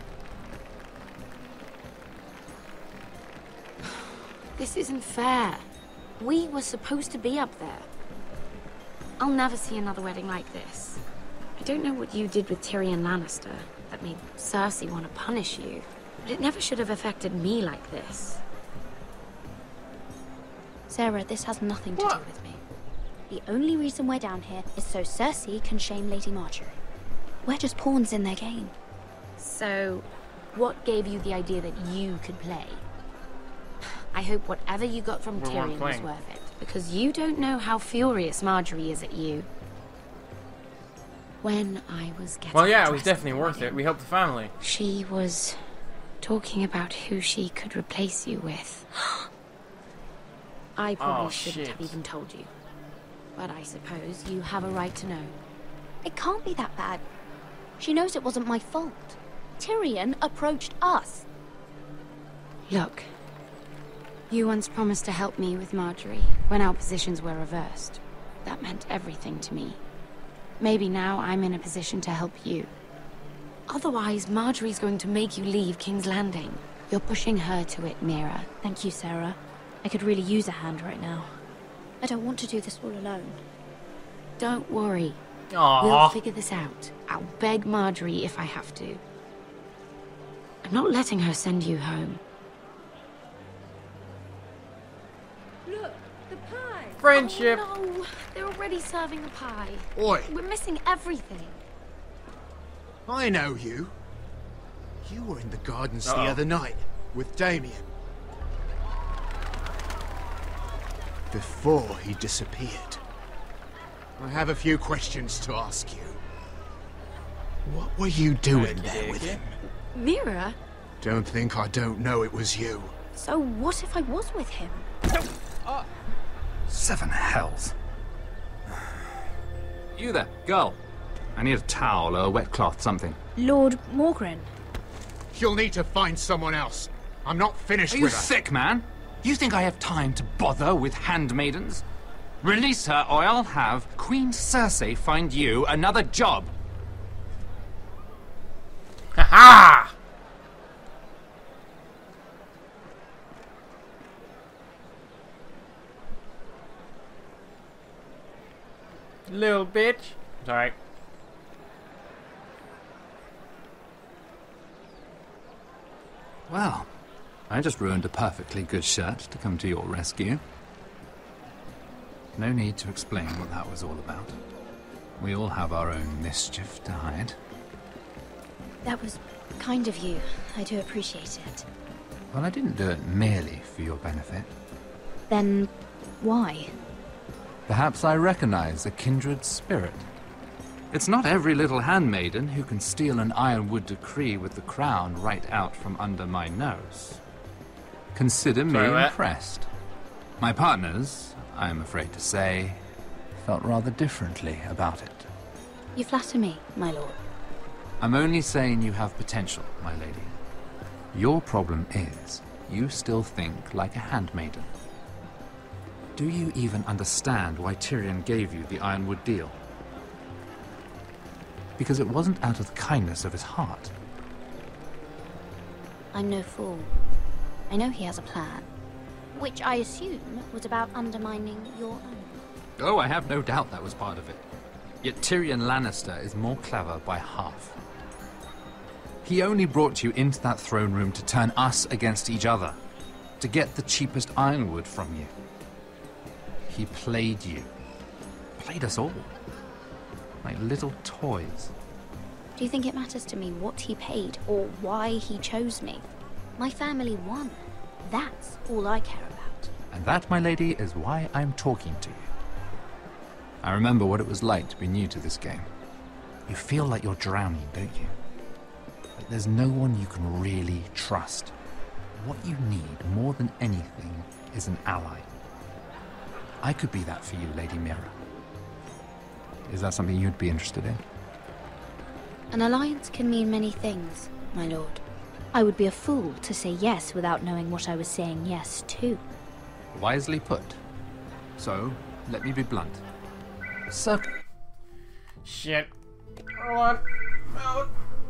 This isn't fair. We were supposed to be up there. I'll never see another wedding like this. I don't know what you did with Tyrion Lannister that made Cersei want to punish you, but it never should have affected me like this. Sarah, this has nothing to do with me. The only reason we're down here is so Cersei can shame Lady Marjorie. We're just pawns in their game. So, what gave you the idea that you could play? I hope whatever you got from We're Tyrion was playing. worth it, because you don't know how furious Marjorie is at you. When I was getting Well, yeah, it was dressed for definitely the worth wedding, it. We helped the family. She was talking about who she could replace you with. I probably Oh, shouldn't shit. have even told you. But I suppose you have a right to know. It can't be that bad. She knows it wasn't my fault. Tyrion approached us. Look, you once promised to help me with Marjorie when our positions were reversed. That meant everything to me. Maybe now I'm in a position to help you. Otherwise, Marjorie's going to make you leave King's Landing. You're pushing her to it, Mira. Thank you, Sarah. I could really use a hand right now. I don't want to do this all alone. Don't worry. Aww. We'll figure this out. I'll beg Marjorie if I have to. I'm not letting her send you home. Look, the pie! Friendship. Oh, no. They're already serving the pie. Oi. We're missing everything. I know you. You were in the gardens Uh-oh. the other night with Damien. Before he disappeared. I have a few questions to ask you. What were you doing there with him? Mira? Don't think I don't know it was you. So what if I was with him? Seven hells. You there, girl. I need a towel or a wet cloth, something. Lord Morgren. You'll need to find someone else. I'm not finished Are you with her. sick, man? You think I have time to bother with handmaidens? Release her, or I'll have Queen Cersei find you another job. Ha ha! Little bitch. Sorry. Well, I just ruined a perfectly good shirt to come to your rescue. No need to explain what that was all about. We all have our own mischief to hide. That was kind of you. I do appreciate it. Well, I didn't do it merely for your benefit. Then why? Perhaps I recognize a kindred spirit. It's not every little handmaiden who can steal an Ironwood decree with the crown right out from under my nose. Consider me Sorry, what? impressed. My partners, I am afraid to say, felt rather differently about it. You flatter me, my lord. I'm only saying you have potential, my lady. Your problem is, you still think like a handmaiden. Do you even understand why Tyrion gave you the Ironwood deal? Because it wasn't out of the kindness of his heart. I'm no fool. I know he has a plan. Which I assume was about undermining your own. Oh, I have no doubt that was part of it. Yet Tyrion Lannister is more clever by half. He only brought you into that throne room to turn us against each other, to get the cheapest ironwood from you. He played you. Played us all. Like little toys. Do you think it matters to me what he paid or why he chose me? My family won. That's all I care about. And that, my lady, is why I'm talking to you. I remember what it was like to be new to this game. You feel like you're drowning, don't you? Like there's no one you can really trust. What you need more than anything is an ally. I could be that for you, Lady Mira. Is that something you'd be interested in? An alliance can mean many things, my lord. I would be a fool to say yes without knowing what I was saying yes to. Wisely put. So, let me be blunt. Sir... Shit. Hold on. Hold.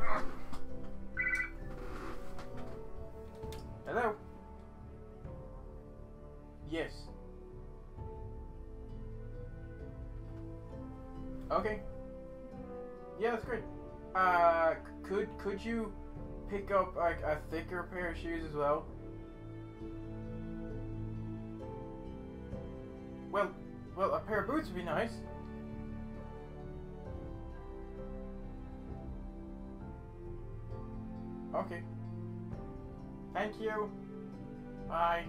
Hello? Yes. Okay. Yeah, that's great. Uh, could could you pick up like a thicker pair of shoes as well? Well, well, a pair of boots would be nice. Okay. Thank you. Bye.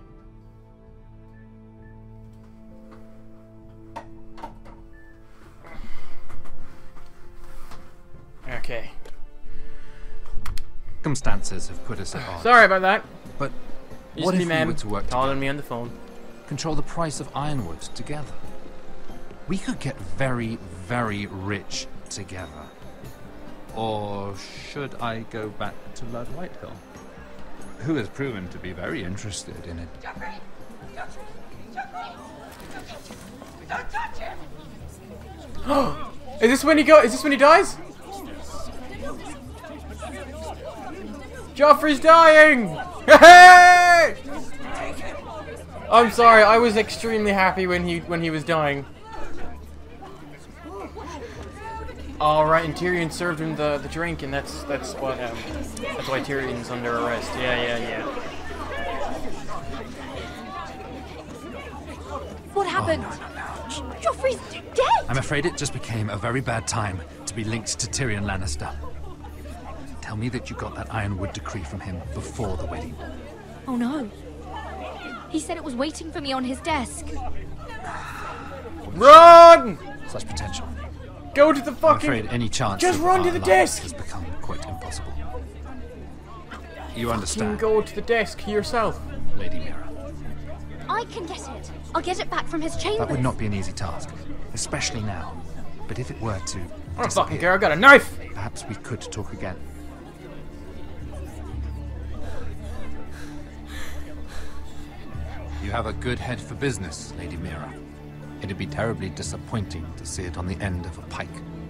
Okay. Circumstances have put us at odds. Sorry about that. But Used what to if be we man were to work calling together? me on the phone? Control the price of ironwood together. We could get very, very rich together. Or should I go back to Lord Whitehill, who has proven to be very interested in it? Don't touch him! Is this when he go? Is this when he dies? Joffrey's dying! Hey! I'm sorry. I was extremely happy when he when he was dying. All right, and Tyrion served him the the drink, and that's that's what um, that's why Tyrion's under arrest. Yeah, yeah, yeah. What happened? Joffrey's dead! I'm afraid it just became a very bad time to be linked to Tyrion Lannister. Tell me that you got that Ironwood decree from him before the wedding. Oh no. He said it was waiting for me on his desk. Run! Such potential. Go to the fucking... I'm afraid any chance Just of run to our the lives desk! has become quite impossible. You You understand, can go to the desk yourself. Lady Mira. I can get it. I'll get it back from his chambers. That would not be an easy task, especially now. But if it were to I don't fucking care, I got a knife! Perhaps we could talk again. You have a good head for business, Lady Mira. It'd be terribly disappointing to see it on the end of a pike.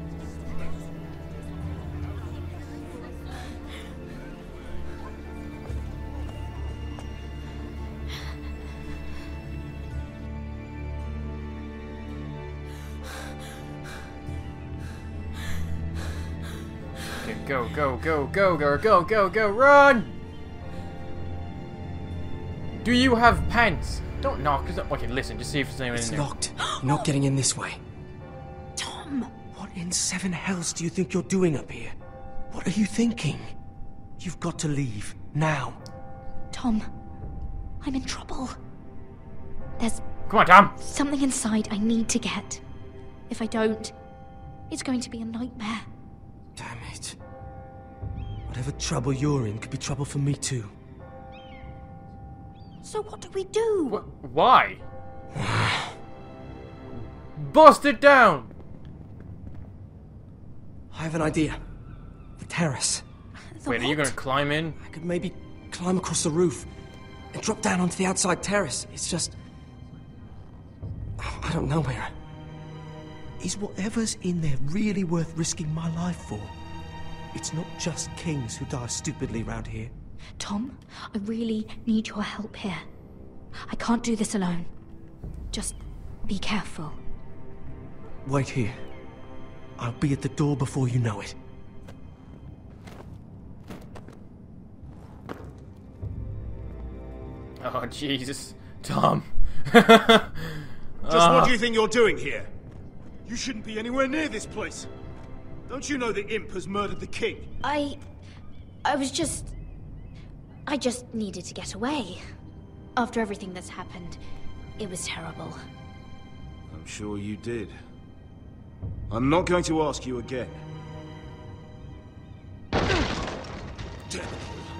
Okay, go, go, go, go, go, go, go, go, run! Do you have pants? Don't knock. Cause okay, listen. Just see if there's anyone It's in there. locked. You're not getting in this way. Tom! What in seven hells do you think you're doing up here? What are you thinking? You've got to leave. Now. Tom, I'm in trouble. There's... Come on, Tom! Something inside I need to get. If I don't, it's going to be a nightmare. Damn it. Whatever trouble you're in could be trouble for me too. So what do we do? Wh why? Bust it down! I have an idea. The terrace. The Wait, what? are you gonna climb in? I could maybe climb across the roof and drop down onto the outside terrace. It's just... I don't know, Mira. Is whatever's in there really worth risking my life for? It's not just kings who die stupidly round here. Tom, I really need your help here. I can't do this alone. Just be careful. Wait here. I'll be at the door before you know it. Oh, Jesus. Tom. Just Uh. what do you think you're doing here? You shouldn't be anywhere near this place. Don't you know the imp has murdered the king? I... I was just... I just needed to get away. After everything that's happened, it was terrible. I'm sure you did. I'm not going to ask you again. Damn it.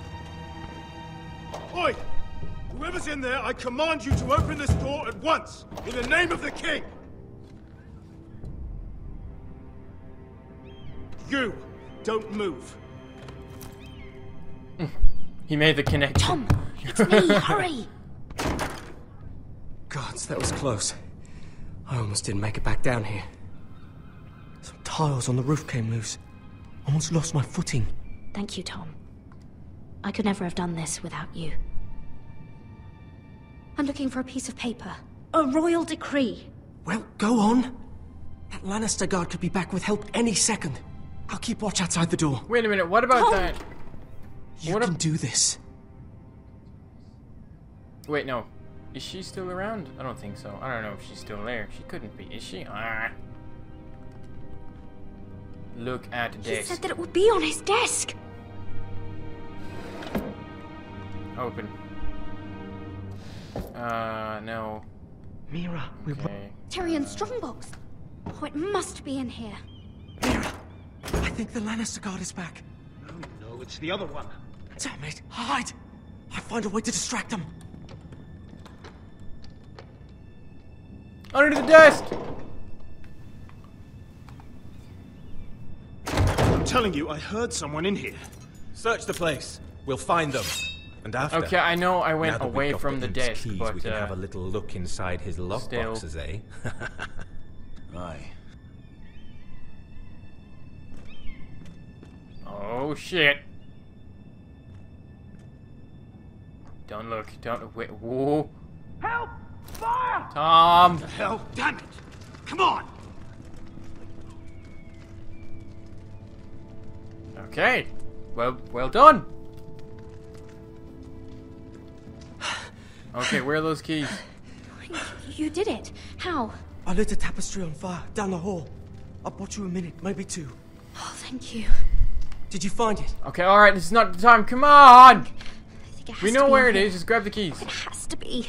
Oi! Whoever's in there, I command you to open this door at once! In the name of the king! You! Don't move. He made the connection. Tom! It's me! Hurry! Gods, that was close. I almost didn't make it back down here. Some tiles on the roof came loose. Almost lost my footing. Thank you, Tom. I could never have done this without you. I'm looking for a piece of paper. A royal decree. Well, go on. That Lannister guard could be back with help any second. I'll keep watch outside the door. Wait a minute, what about Tom. that? You What can ab- do this. Wait, no. Is she still around? I don't think so. I don't know if she's still there. She couldn't be, is she? Ah. Look at the He desk. said that it would be on his desk. Open. Uh, no. Mira, we Okay. Tyrion Strongbox. Oh, it must be in here. Mira, I think the Lannister guard is back. No, it's the other one. Damn it, hide! I'll find a way to distract them. Under the desk! I'm telling you, I heard someone in here. Search the place. We'll find them. And after... Okay, I know I went now that we've away got from the imp's desk, keys, but we can uh, have a little look inside his still. lockboxes, eh? Aye. Oh shit! Don't look. Don't wait. Whoa! Help! Fire! Tom! The hell? Damn it! Come on! Okay. Well, well done. Okay, where are those keys? You did it. How? I lit a tapestry on fire down the hall. I'll bought you a minute, maybe two. Oh, thank you. Did you find it? Okay, alright, this is not the time. Come on! I think it has We to know be where in it here. is. Just grab the keys. It has to be.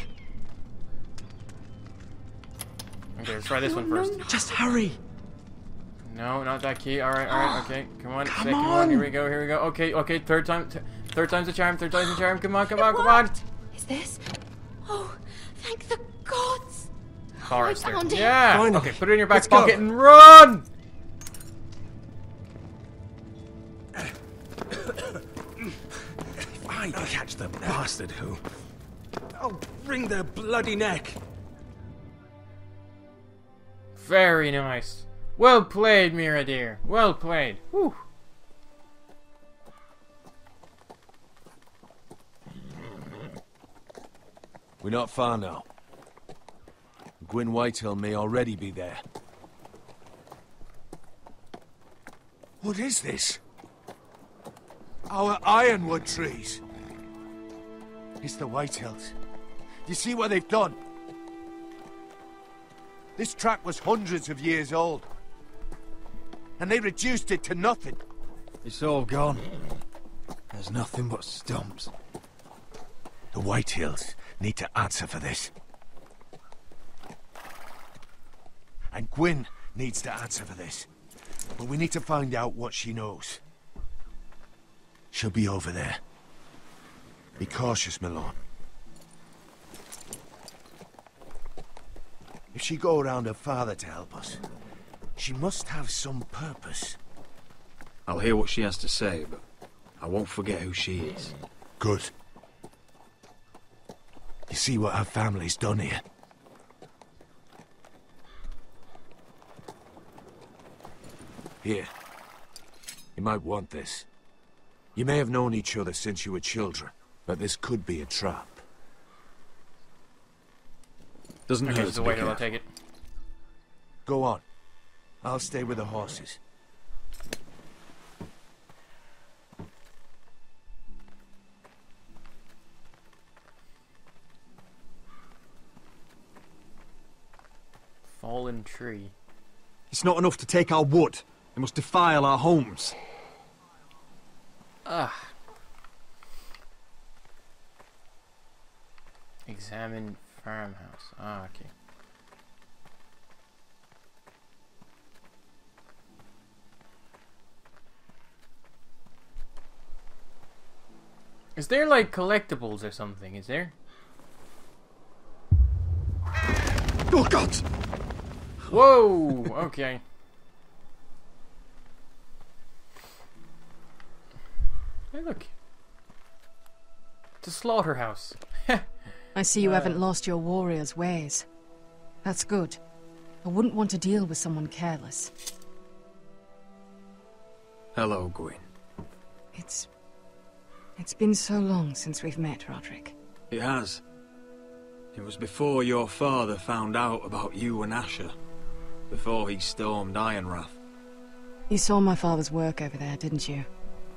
Okay, let's try this No, one no, first. no. Just hurry. No, not that key. Alright, alright, okay. Come on, Come second one. Here on. we go, here we go. Okay, okay, third time. Th third time's the charm, third time's the charm. Come on, come on, It come on. worked. Is this? Oh, thank the gods. Forrester. I found it. Yeah! Finally. Okay, put it in your back Let's go. pocket and run! Catch the bastard who... I'll wring their bloody neck. Very nice. Well played, Miradir. Well played. Whew. We're not far now. Gwyn Whitehill may already be there. What is this? Our ironwood trees. It's the Whitehills. You see what they've done? This track was hundreds of years old. And they reduced it to nothing. It's all gone. There's nothing but stumps. The Whitehills need to answer for this. And Gwyn needs to answer for this. But we need to find out what she knows. She'll be over there. Be cautious, Malone. If she go around her father to help us, she must have some purpose. I'll hear what she has to say, but I won't forget who she is. Good. You see what her family's done here? Here. You might want this. You may have known each other since you were children, but this could be a trap. Doesn't Okay, hurt so to wait be till I careful. take it. Go on. I'll stay with the horses. Fallen tree. It's not enough to take our wood. They must defile our homes. Ah. Examine farmhouse. Ah, okay. Is there like collectibles or something? Is there? Oh God! Whoa! Okay. Hey, look. It's a slaughterhouse. I see you Uh. haven't lost your warrior's ways. That's good. I wouldn't want to deal with someone careless. Hello, Gwyn. It's... It's been so long since we've met, Roderick. It has. It was before your father found out about you and Asher. Before he stormed Ironrath. You saw my father's work over there, didn't you?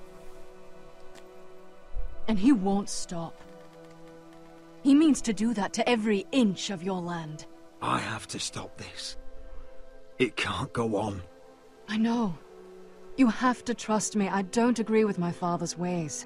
And he won't stop. He means to do that to every inch of your land. I have to stop this. It can't go on. I know. You have to trust me. I don't agree with my father's ways.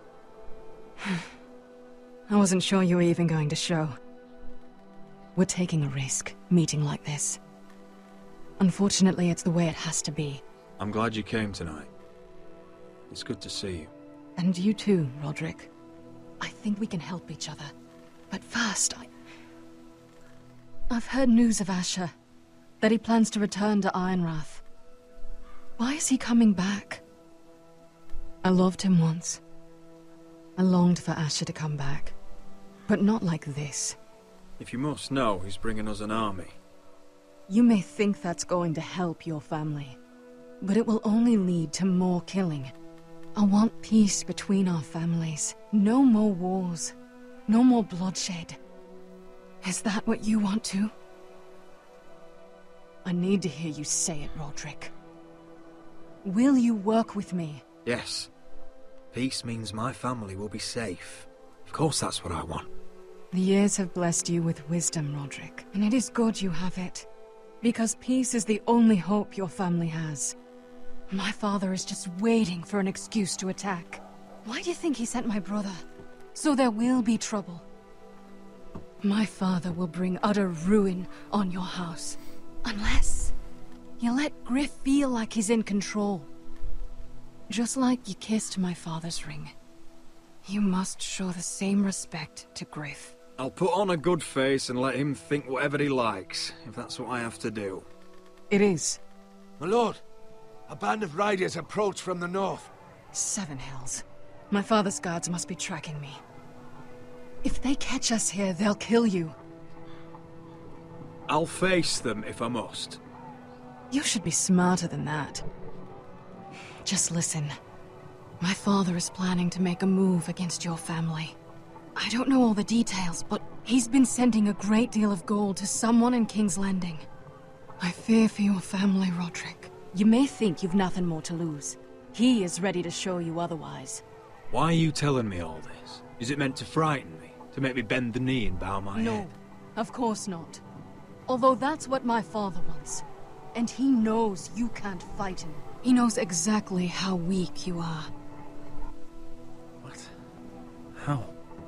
I wasn't sure you were even going to show. We're taking a risk, meeting like this. Unfortunately, it's the way it has to be. I'm glad you came tonight. It's good to see you. And you too, Roderick. I think we can help each other. But first, I... I've heard news of Asher. That he plans to return to Ironrath. Why is he coming back? I loved him once. I longed for Asher to come back. But not like this. If you must know, he's bringing us an army. You may think that's going to help your family. But it will only lead to more killing. I want peace between our families. No more wars. No more bloodshed. Is that what you want too? I need to hear you say it, Roderick. Will you work with me? Yes. Peace means my family will be safe. Of course that's what I want. The years have blessed you with wisdom, Roderick. And it is good you have it. Because peace is the only hope your family has. My father is just waiting for an excuse to attack. Why do you think he sent my brother? So there will be trouble. My father will bring utter ruin on your house. Unless you let Griff feel like he's in control. Just like you kissed my father's ring. You must show the same respect to Griff. I'll put on a good face and let him think whatever he likes, if that's what I have to do. It is. My lord, a band of riders approach from the north. Seven Hills. My father's guards must be tracking me. If they catch us here, they'll kill you. I'll face them if I must. You should be smarter than that. Just listen. My father is planning to make a move against your family. I don't know all the details, but he's been sending a great deal of gold to someone in King's Landing. I fear for your family, Roderick. You may think you've nothing more to lose. He is ready to show you otherwise. Why are you telling me all this? Is it meant to frighten me? To make me bend the knee and bow my No, head? of course not. Although that's what my father wants. And he knows you can't fight him. He knows exactly how weak you are. What? How?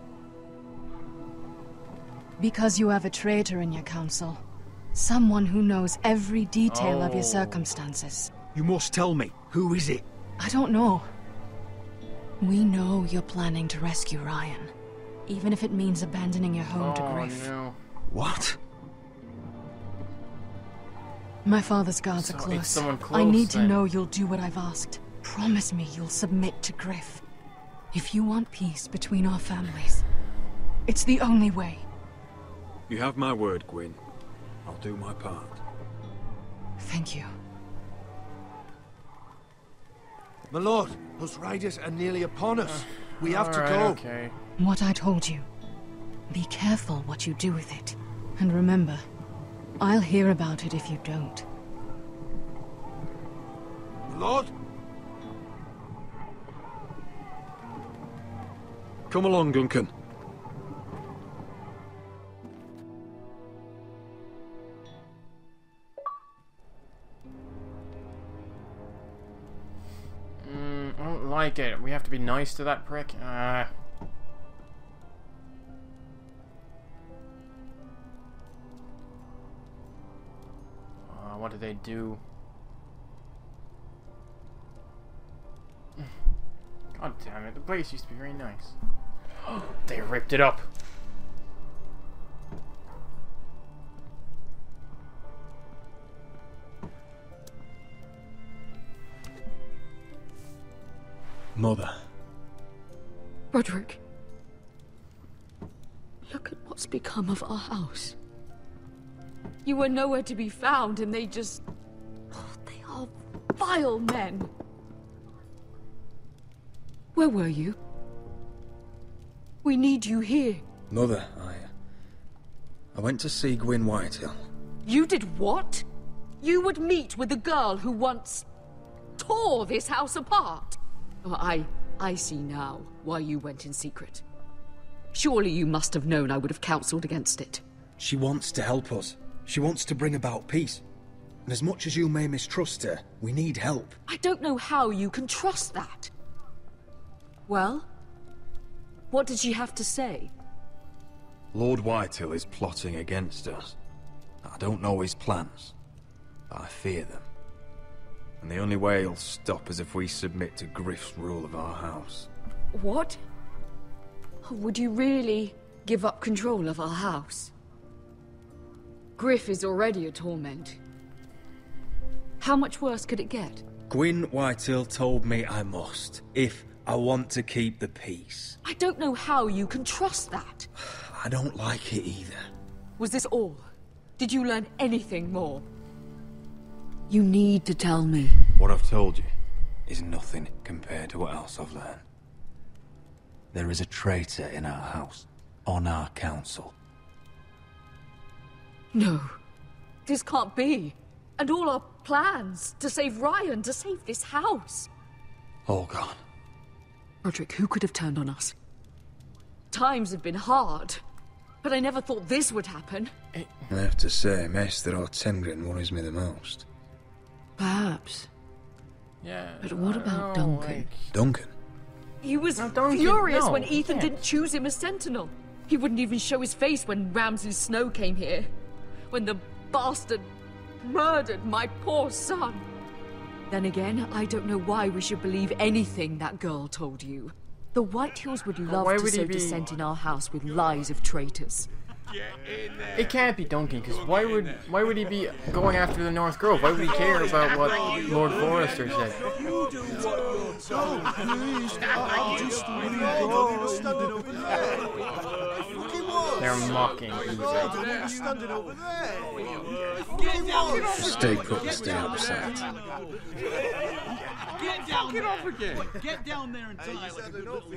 Because you have a traitor in your council. Someone who knows every detail of your Oh. circumstances. You must tell me. Who is it? I don't know. We know you're planning to rescue Ryan. Even if it means abandoning your home to Oh, Griff. no. What? My father's guards So are it's close. someone I close, need to then. know you'll do what I've asked. Promise me you'll submit to Griff. If you want peace between our families, it's the only way. You have my word, Gwyn. I'll do my part. Thank you. My lord, those riders are nearly upon us. We have to Alright, go. okay. What I told you. Be careful what you do with it. And remember, I'll hear about it if you don't. My lord? Come along, Duncan. Mm, I don't like it. We have to be nice to that prick. Ah. Uh, what did they do? God damn it, the place used to be very nice. They ripped it up. Mother. Roderick. Look at what's become of our house. You were nowhere to be found, and they just... Oh, they are vile men. Where were you? We need you here. Mother, I... I went to see Gwyn Whitehill. You did what? You would meet with the girl who once tore this house apart. Oh, I... I see now why you went in secret. Surely you must have known I would have counseled against it. She wants to help us. She wants to bring about peace. And as much as you may mistrust her, we need help. I don't know how you can trust that. Well? What did she have to say? Lord Whitehill is plotting against us. I don't know his plans, but I fear them. And the only way he'll stop is if we submit to Griff's rule of our house. What? Would you really give up control of our house? Griff is already a torment. How much worse could it get? Gwyn Whitehill told me I must, if I want to keep the peace. I don't know how you can trust that. I don't like it either. Was this all? Did you learn anything more? You need to tell me. What I've told you is nothing compared to what else I've learned. There is a traitor in our house, on our council. No. This can't be. And all our plans to save Ryan, to save this house. All gone. Roderick, who could have turned on us? Times have been hard, but I never thought this would happen. I have to say, Maester Ortengren worries me the most. Perhaps. Yeah. But what about Duncan? Duncan? He was Duncan, furious no, when he Ethan can't. didn't choose him as Sentinel. He wouldn't even show his face when Ramsay Snow came here. When the bastard murdered my poor son. Then again, I don't know why we should believe anything that girl told you. The Whitehills would love why to would he sow be- dissent in our house with lies of traitors. It can't be Duncan, because why would why would he be going after the North Grove? Why would he care about what Lord Forrester said? They're mocking Uzo. Stay put and stay out of sight. Get down there. Off again. Get down there and die like a good little...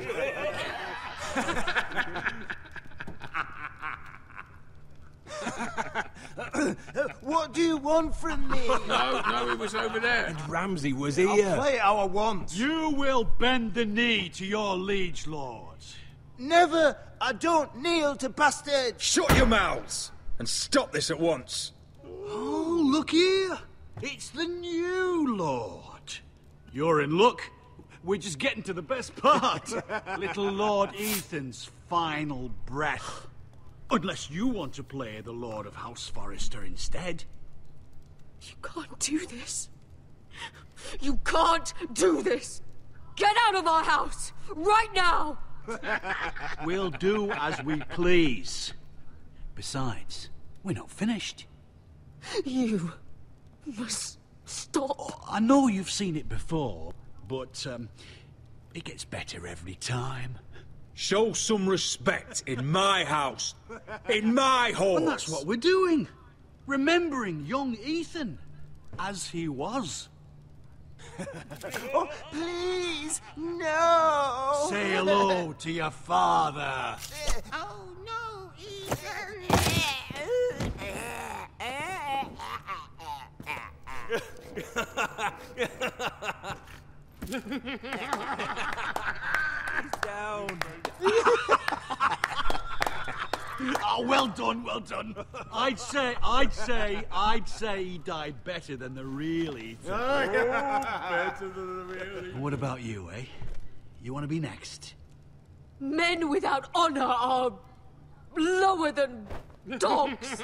What do you want from me? No, no, he was over there. And Ramsay was I'll here. play it how I want. You will bend the knee to your liege lord. Never! I don't kneel to bastards! Shut your mouths! And stop this at once! Oh, look here! It's the new lord. You're in luck. We're just getting to the best part. Little Lord Ethan's final breath. Unless you want to play the Lord of House Forrester instead. You can't do this. You can't do this. Get out of our house, right now! We'll do as we please. Besides, we're not finished. You must stop. I know you've seen it before, but um, it gets better every time. Show some respect in my house. In my hall. And that's what we're doing. Remembering young Ethan. As he was. Oh, please, no! Say hello to your father. Oh, no, Ethan! Down. Oh, well done, well done. I'd say, I'd say, I'd say he died better than the real Ethan. Better than the real Ethan. What about you, eh? You want to be next? Men without honor are lower than dogs.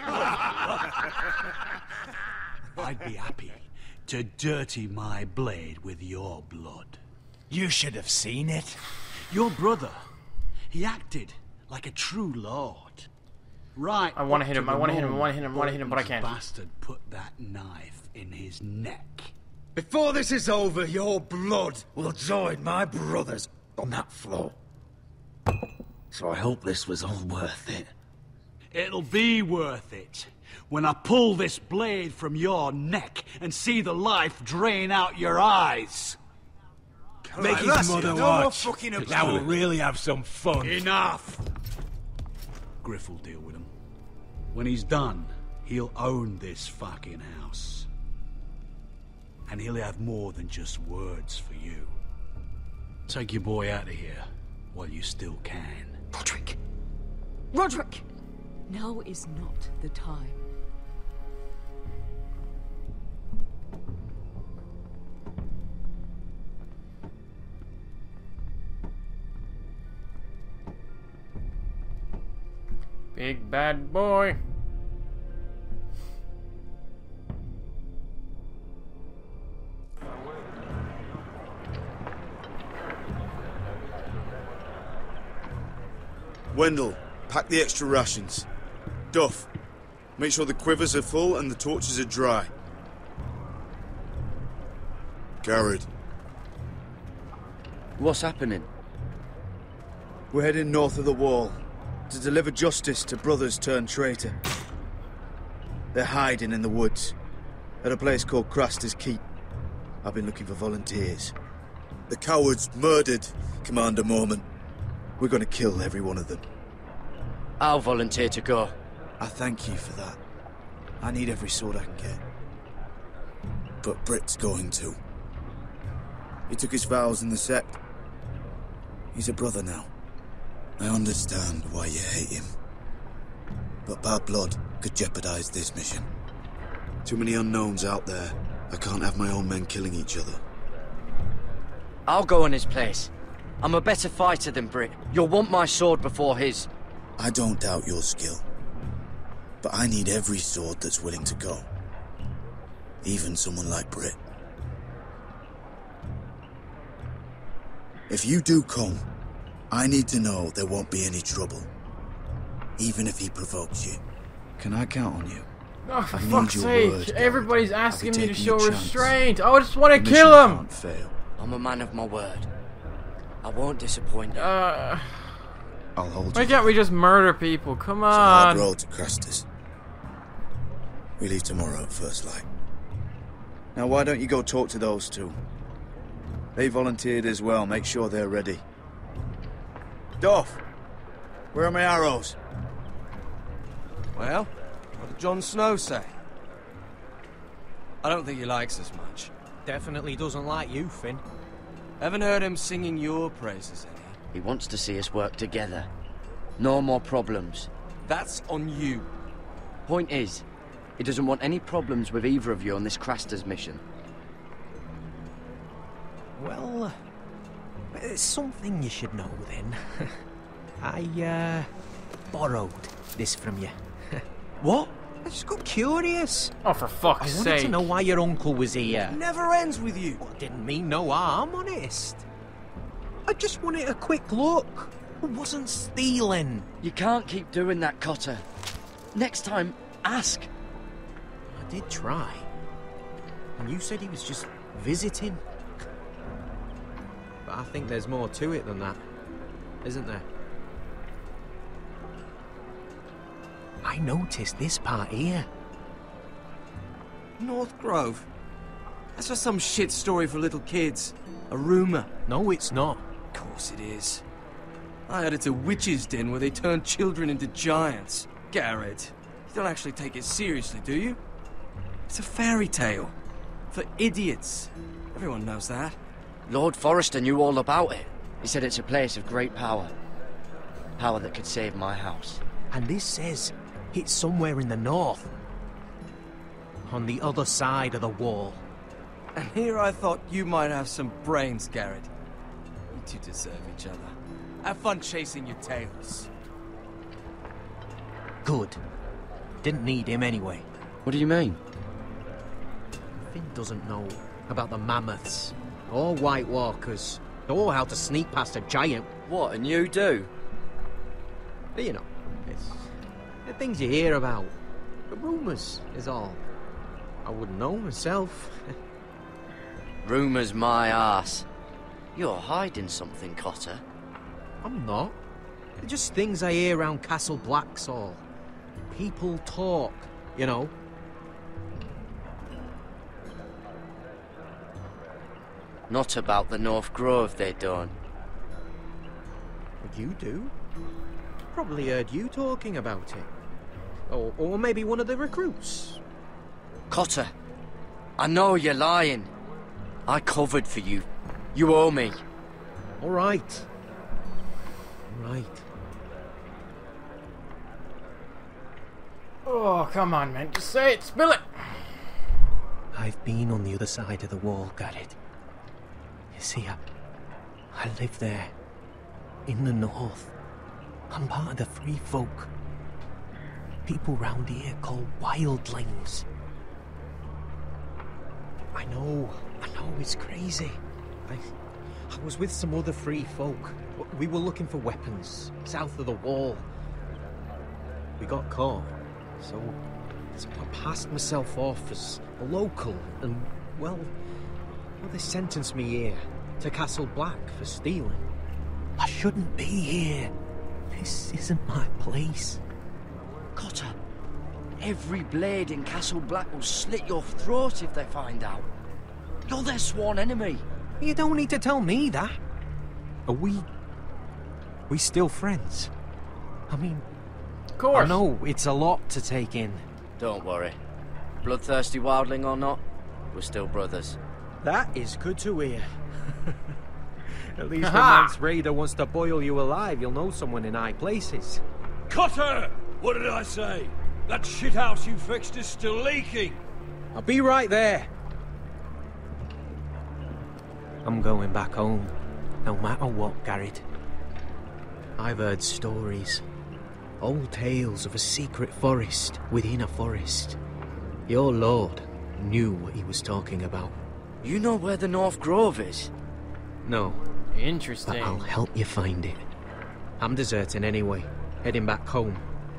I'd be happy to dirty my blade with your blood. You should have seen it. Your brother, he acted like a true lord. Right. I want to hit him, up I the want to hit him, I moment want to hit him, I want to hit him, but I can't. Bastard put that knife in his neck. Before this is over, your blood will join my brother's on that floor. So I hope this was all worth it. It'll be worth it when I pull this blade from your neck and see the life drain out your eyes. Make Right, his mother no more watch. fucking about Now we'll it. really have some fun. Enough! Griff will deal with him. When he's done, he'll own this fucking house. And he'll have more than just words for you. Take your boy out of here while you still can. Roderick! Roderick! Now is not the time. Big bad boy. Wendell, pack the extra rations. Duff, make sure the quivers are full and the torches are dry. Garrett. What's happening? We're heading north of the wall to deliver justice to brothers turned traitor. They're hiding in the woods at a place called Craster's Keep. I've been looking for volunteers. The cowards murdered Commander Mormont. We're gonna kill every one of them. I'll volunteer to go. I thank you for that. I need every sword I can get. But Britt's going to. He took his vows in the sect. He's a brother now. I understand why you hate him. But bad blood could jeopardize this mission. Too many unknowns out there. I can't have my own men killing each other. I'll go in his place. I'm a better fighter than Britt. You'll want my sword before his. I don't doubt your skill. But I need every sword that's willing to go. Even someone like Britt. If you do come, I need to know there won't be any trouble. even if he provokes you. Can I count on you? Oh, for I need fuck's your sake. word, Everybody's Garrett. asking I'll be me to taking show a chance. restraint. I just want to Mission kill him. can't fail. I'm a man of my word. I won't disappoint you. Uh, I'll hold why you. can't we just murder people? Come It's a hard on. road to Crastus. We leave tomorrow at first light. Now why don't you go talk to those two? They volunteered as well. Make sure they're ready. Doff, where are my arrows? Well, what did Jon Snow say? I don't think he likes us much. Definitely doesn't like you, Finn. Haven't heard him singing your praises any. He wants to see us work together. No more problems. That's on you. Point is, he doesn't want any problems with either of you on this Crastus mission. Well, uh, it's something you should know then. I, uh, borrowed this from you. What? I just got curious. Oh, for fuck's I wanted sake. to know why your uncle was here. Never ends with you. Well, didn't mean no harm, honest. I just wanted a quick look. I wasn't stealing. You can't keep doing that, Cotter. Next time, ask. I did try. And you said he was just visiting. But I think there's more to it than that, isn't there? I noticed this part here. North Grove? That's just some shit story for little kids. A rumour. No, it's not. Of course it is. I heard it's a witch's den where they turn children into giants. Garrett, you don't actually take it seriously, do you? It's a fairy tale. For idiots. Everyone knows that. Lord Forrester knew all about it. He said it's a place of great power. Power that could save my house. And this says it's somewhere in the north. On the other side of the wall. And here I thought you might have some brains, Garrett. You two deserve each other. Have fun chasing your tails. Good. Didn't need him anyway. What do you mean? Finn doesn't know about the mammoths, or White Walkers, or how to sneak past a giant. What, and you do? You know, it's the things you hear about. The rumours is all. I wouldn't know myself. Rumours my arse. You're hiding something, Cotter. I'm not. They're just things I hear around Castle Blacksall. People talk, you know. Not about the North Grove, they don't. You do? Probably heard you talking about it. Or, or maybe one of the recruits. Cotter, I know you're lying. I covered for you. You owe me. All right. All right. Oh, come on, man. Just say it. Spill it. I've been on the other side of the wall, Garrett. You see, I, I live there. In the north. I'm part of the free folk. People round here call wildlings. I know, I know, it's crazy. I, I was with some other free folk. We were looking for weapons, south of the wall. We got caught, so, so I passed myself off as a local, and, well, well, they sentenced me here, to Castle Black, for stealing. I shouldn't be here. This isn't my place. Cotter, every blade in Castle Black will slit your throat if they find out. You're their sworn enemy. You don't need to tell me that. Are we... we still friends? I mean... Of course. I know, it's a lot to take in. Don't worry. Bloodthirsty wildling or not, we're still brothers. That is good to hear. At least when Aha! Mance Raider wants to boil you alive, you'll know someone in high places. Cotter! What did I say? That shithouse you fixed is still leaking. I'll be right there. I'm going back home, no matter what, Garrett. I've heard stories. Old tales of a secret forest within a forest. Your lord knew what he was talking about. You know where the North Grove is? No. Interesting. But I'll help you find it. I'm deserting anyway, heading back home.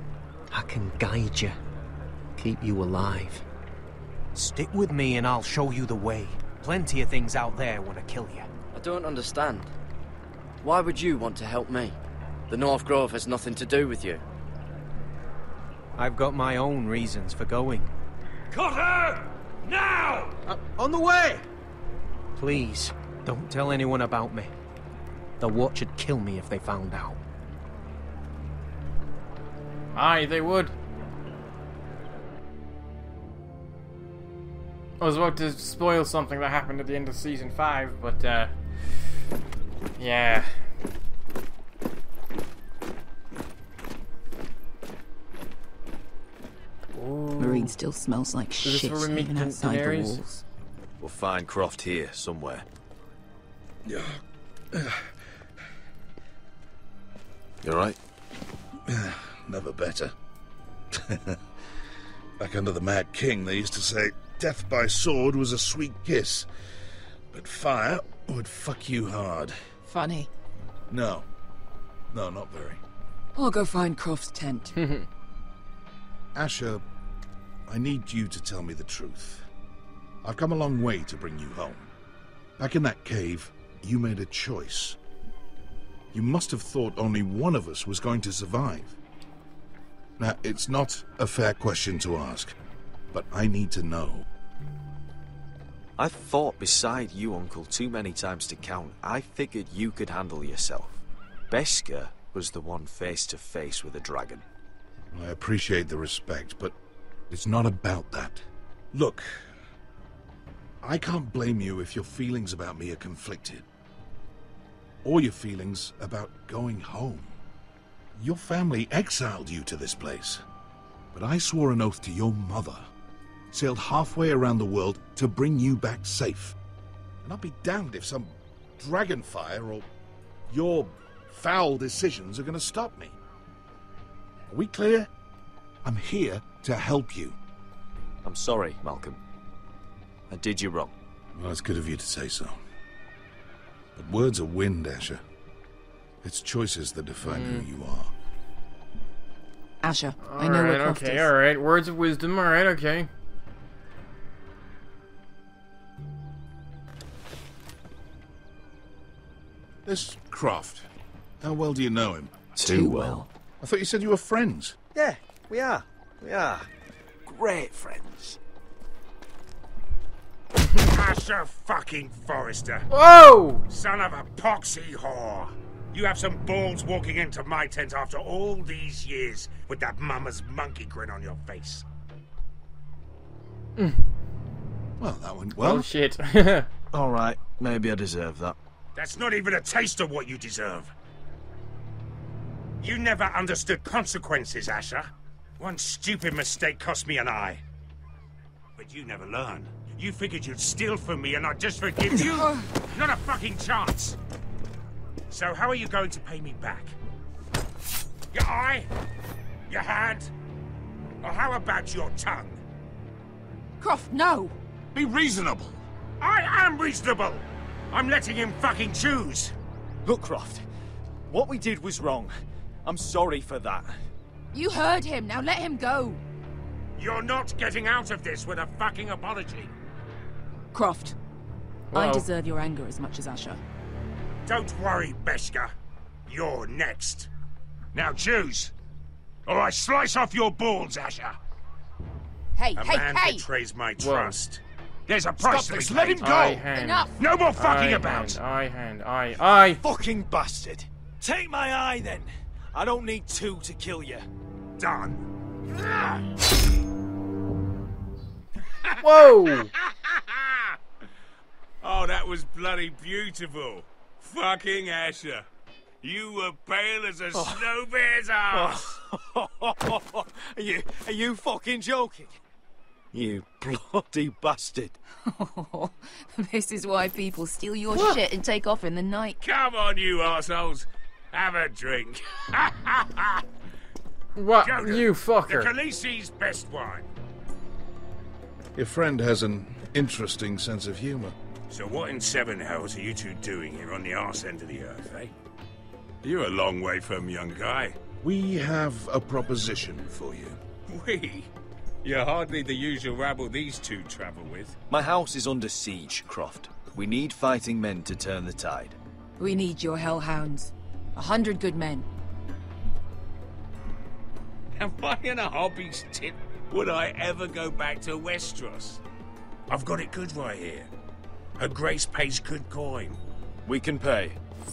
I can guide you. Keep you alive. Stick with me and I'll show you the way. Plenty of things out there want to kill you. I don't understand. Why would you want to help me? The North Grove has nothing to do with you. I've got my own reasons for going. Cotter! Now! Uh, on the way! Please, don't tell anyone about me. The Watch would kill me if they found out. Aye, they would. I was about to spoil something that happened at the end of season five, but uh, yeah. Ooh. Marine still smells like Is shit this where we meet even Da- outside the Daenerys? walls. We'll find Croft here somewhere. Yeah. You alright? Never better. Back under the Mad King, they used to say death by sword was a sweet kiss, but fire would fuck you hard. Funny. No. No, not very. I'll go find Croft's tent. Asher, I need you to tell me the truth. I've come a long way to bring you home. Back in that cave, you made a choice. You must have thought only one of us was going to survive. Now, it's not a fair question to ask, but I need to know. I've fought beside you, Uncle, too many times to count. I figured you could handle yourself. Beskha was the one face to face with a dragon. I appreciate the respect, but it's not about that. Look, I can't blame you if your feelings about me are conflicted. Or your feelings about going home. Your family exiled you to this place. But I swore an oath to your mother. Sailed halfway around the world to bring you back safe. And I'll be damned if some dragonfire or your foul decisions are going to stop me. Are we clear? I'm here to help you. I'm sorry, Malcolm. I did you wrong. Well, it's good of you to say so. But words are wind, Asher. It's choices that define Mm. who you are. Asher, I know Alright, where Croft okay, is. alright. Words of wisdom, alright, okay. This Croft, how well do you know him? Too well. I thought you said you were friends. Yeah, we are. We are. Great friends. Asher fucking Forrester. Whoa! Son of a poxy whore. You have some balls walking into my tent after all these years with that mama's monkey grin on your face. Well, that went well. Oh, shit. Alright, maybe I deserve that. That's not even a taste of what you deserve. You never understood consequences, Asher. One stupid mistake cost me an eye. But you never learned. You figured you'd steal from me and I'd just forgive you? Not a fucking chance. So how are you going to pay me back? Your eye? Your hand? Or how about your tongue? Croft, no! Be reasonable. I am reasonable! I'm letting him fucking choose. Look, Croft. What we did was wrong. I'm sorry for that. You heard him, now let him go! You're not getting out of this with a fucking apology. Croft, Whoa. I deserve your anger as much as Asher. Don't worry, Beskha. You're next. Now choose, or I slice off your balls, Asher. Hey, a hey, man hey! betrays my Whoa. trust. There's a price Stop to this, be let paid. him go! I hand. Enough! No more fucking I about! Hand, I hand, I, I. Fucking bastard! Take my eye then! I don't need two to kill you. Done. Whoa! Oh, that was bloody beautiful. Fucking Asher. You were pale as a Oh. snow bear's ass. are you are you fucking joking? You bloody bastard. This is why people steal your shit and take off in the night. Come on, you assholes. Have a drink. What? Jonah, You fucker. The Khaleesi's best wine. Your friend has an interesting sense of humor. So what in seven hells are you two doing here on the arse end of the earth, eh? You're a long way from young guy. We have a proposition for you. We? You're hardly the usual rabble these two travel with. My house is under siege, Croft. We need fighting men to turn the tide. We need your hellhounds. A hundred good men. Am I in a hobby's tip? Would I ever go back to Westeros? I've got it good right here. Her Grace pays good coin. We can pay.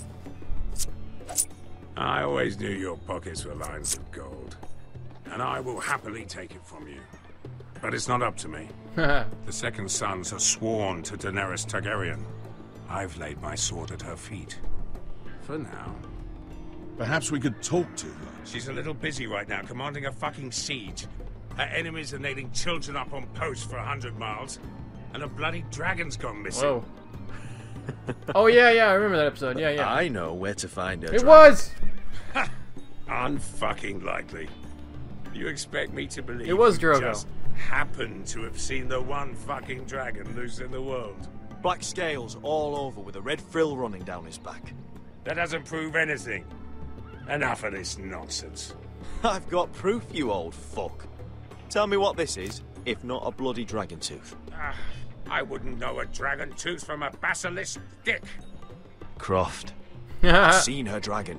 I always knew your pockets were lined with gold. And I will happily take it from you. But it's not up to me. The Second Sons are sworn to Daenerys Targaryen. I've laid my sword at her feet. For now. Perhaps we could talk to her. She's a little busy right now, commanding a fucking siege. Her enemies are nailing children up on posts for a hundred miles. And a bloody dragon's gone missing. Whoa. Oh, yeah, yeah, I remember that episode. Yeah, yeah. I know where to find her. It was! Unfucking likely. You expect me to believe It was you Drogo. just happened to have seen the one fucking dragon loose in the world? Black scales all over with a red frill running down his back. That doesn't prove anything. Enough of this nonsense. I've got proof, you old fuck. Tell me what this is, if not a bloody dragon tooth. Ah, I wouldn't know a dragon tooth from a basilisk dick. Croft. I've seen her dragon.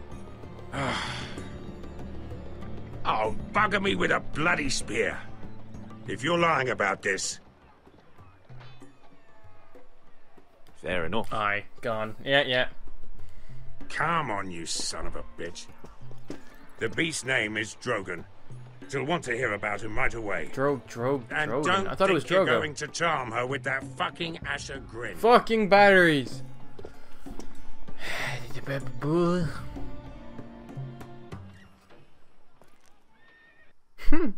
Oh, bugger me with a bloody spear. If you're lying about this... Fair enough. Aye, gone. Yeah, yeah. Come on, you son of a bitch. The beast's name is Drogon. You'll want to hear about him right away. Dro, Dro, And Drogon. don't I thought think it was you're Drogo. going to charm her with that fucking Asher grin. Fucking batteries. Hmm.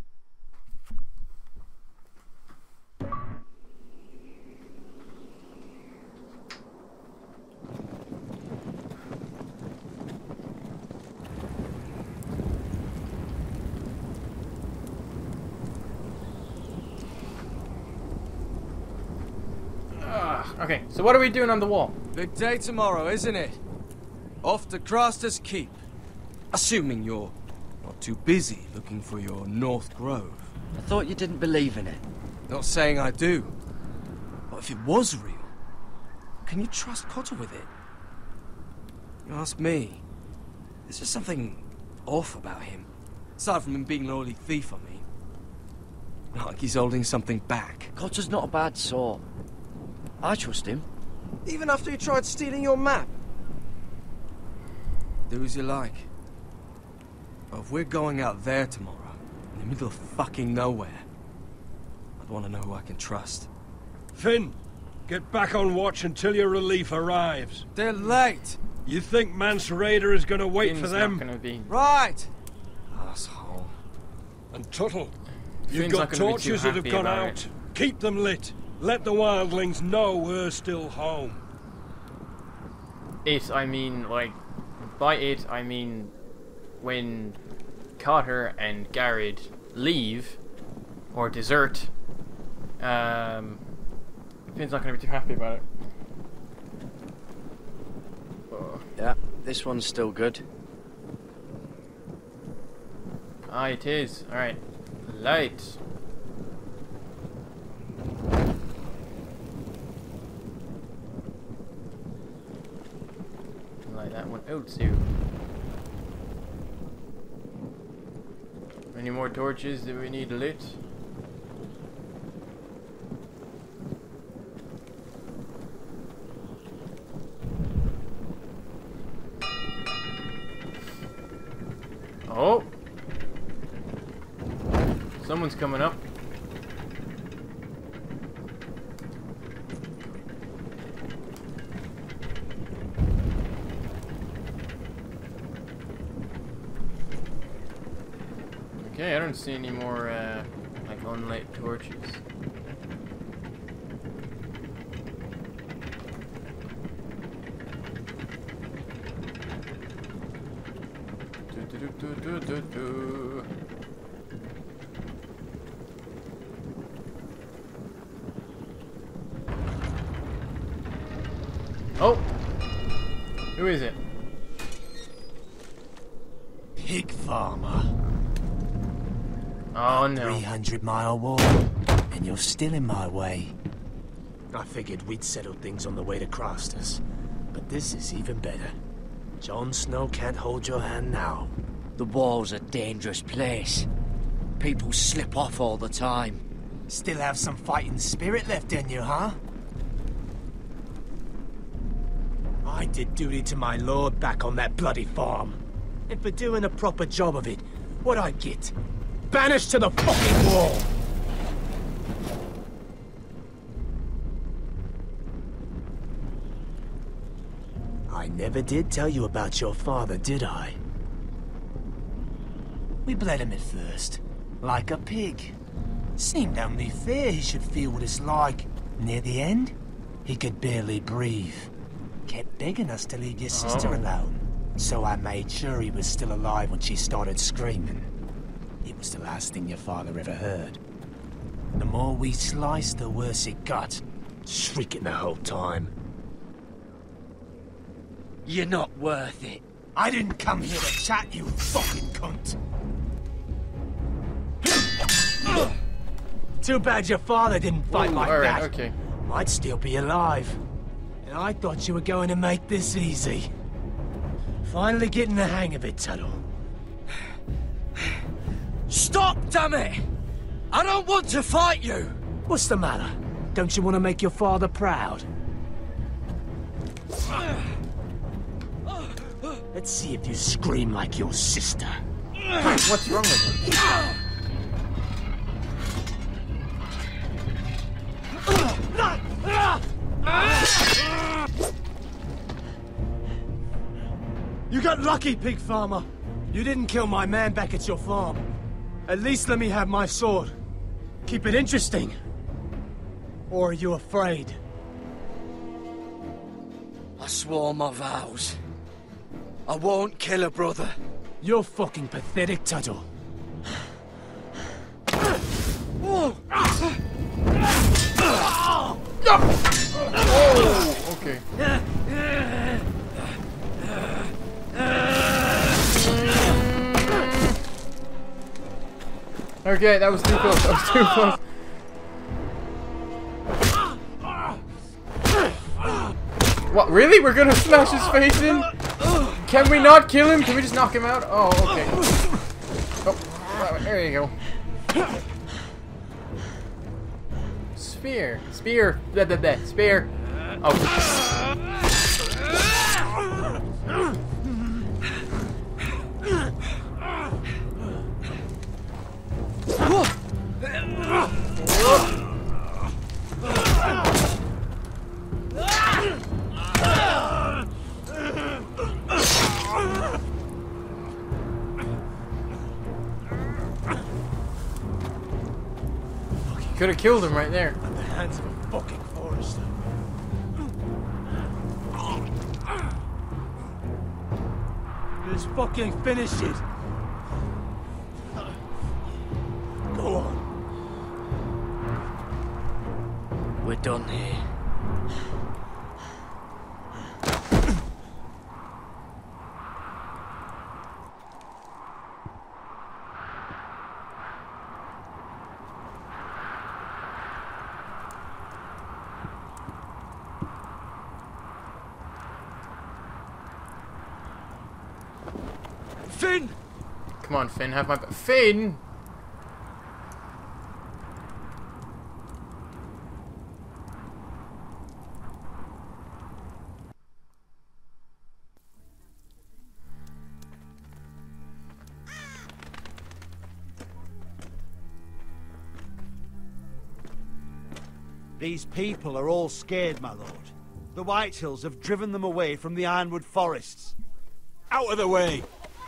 Okay, so what are we doing on the wall? Big day tomorrow, isn't it? Off to Craster's Keep. Assuming you're not too busy looking for your North Grove. I thought you didn't believe in it. Not saying I do. But if it was real, can you trust Cotter with it? You ask me. There's just something off about him. Aside from him being an early thief, I mean. Not like he's holding something back. Cotter's not a bad sort. I trust him. Even after he tried stealing your map? Do as you like. But if we're going out there tomorrow, in the middle of fucking nowhere, I'd want to know who I can trust. Finn, get back on watch until your relief arrives. They're late. You think Mance Rayder is going to wait Finn's for them? not gonna be. Right. Asshole. And Tuttle, you've Finn's got not gonna be too torches that have happy gone about out. it. Keep them lit. Let the wildlings know we're still home. It, I mean, like, by it, I mean when Cotter and Garrett leave, or desert, um, Finn's not going to be too happy about it. Oh. Yeah, this one's still good. Ah, it is. Alright. Light. Like that one out too. Any more torches that we need lit? Oh! Someone's coming up. Okay, I don't see any more, uh, like, unlit torches. Do, do, do, do, do, do. Oh! Who is it? Pigfather. farmer. Oh no. three hundred mile walk, and you're still in my way. I figured we'd settle things on the way to Crostas, but this is even better. Jon Snow can't hold your hand now. The wall's a dangerous place. People slip off all the time. Still have some fighting spirit left in you, huh? I did duty to my lord back on that bloody farm. And for doing a proper job of it, what'd I get? Banished to the fucking wall! I never did tell you about your father, did I? We bled him at first, like a pig. Seemed only fair he should feel what it's like. Near the end, he could barely breathe. Kept begging us to leave your sister Oh. alone. So I made sure he was still alive when she started screaming. It was the last thing your father ever heard. The more we sliced, the worse it got. Shrieking the whole time. You're not worth it. I didn't come here to chat, you fucking cunt. Too bad your father didn't fight Ooh, like all right, that. okay. I'd still be alive. And I thought you were going to make this easy. Finally getting the hang of it, Tuttle. Stop, damn it! I don't want to fight you! What's the matter? Don't you want to make your father proud? Let's see if you scream like your sister. What's wrong with him? You got lucky, pig farmer. You didn't kill my man back at your farm. At least let me have my sword. Keep it interesting. Or are you afraid? I swore my vows. I won't kill a brother. You're fucking pathetic, Tuttle. Oh, okay. Okay, that was too close. That was too close. What, really? We're gonna smash his face in? Can we not kill him? Can we just knock him out? Oh, okay. Oh, there you go. Spear. Spear. Blah, blah, blah. Spear. Oh. Could have killed him right there. At the hands of a fucking forester. Let's fucking finish it. Go on. We're done here. Finn! Come on, Finn, have my back. Finn! These people are all scared, my lord. The Whitehills have driven them away from the Ironwood forests. Out of the way!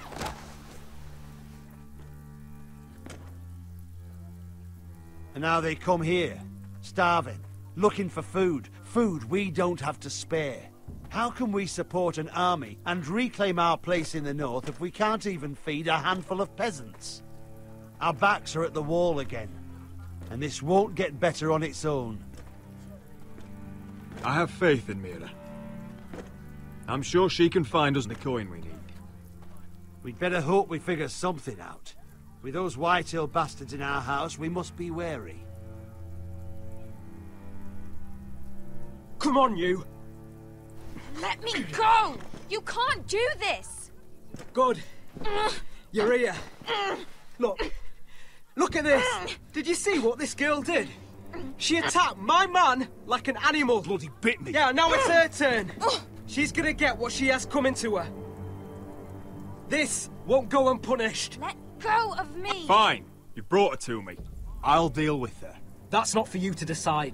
And now they come here, starving, looking for food. Food we don't have to spare. How can we support an army and reclaim our place in the north if we can't even feed a handful of peasants? Our backs are at the wall again, and this won't get better on its own. I have faith in Mira. I'm sure she can find us the coin we need. We'd better hope we figure something out. With those Whitetail bastards in our house, we must be wary. Come on, you! Let me go! You can't do this! Good. You're here. Look. Look at this! Did you see what this girl did? She attacked my man like an animal. Bloody bit me. Yeah, now it's her turn. She's gonna get what she has coming to her. This won't go unpunished. Let go of me! Fine. You brought her to me. I'll deal with her. That's not for you to decide.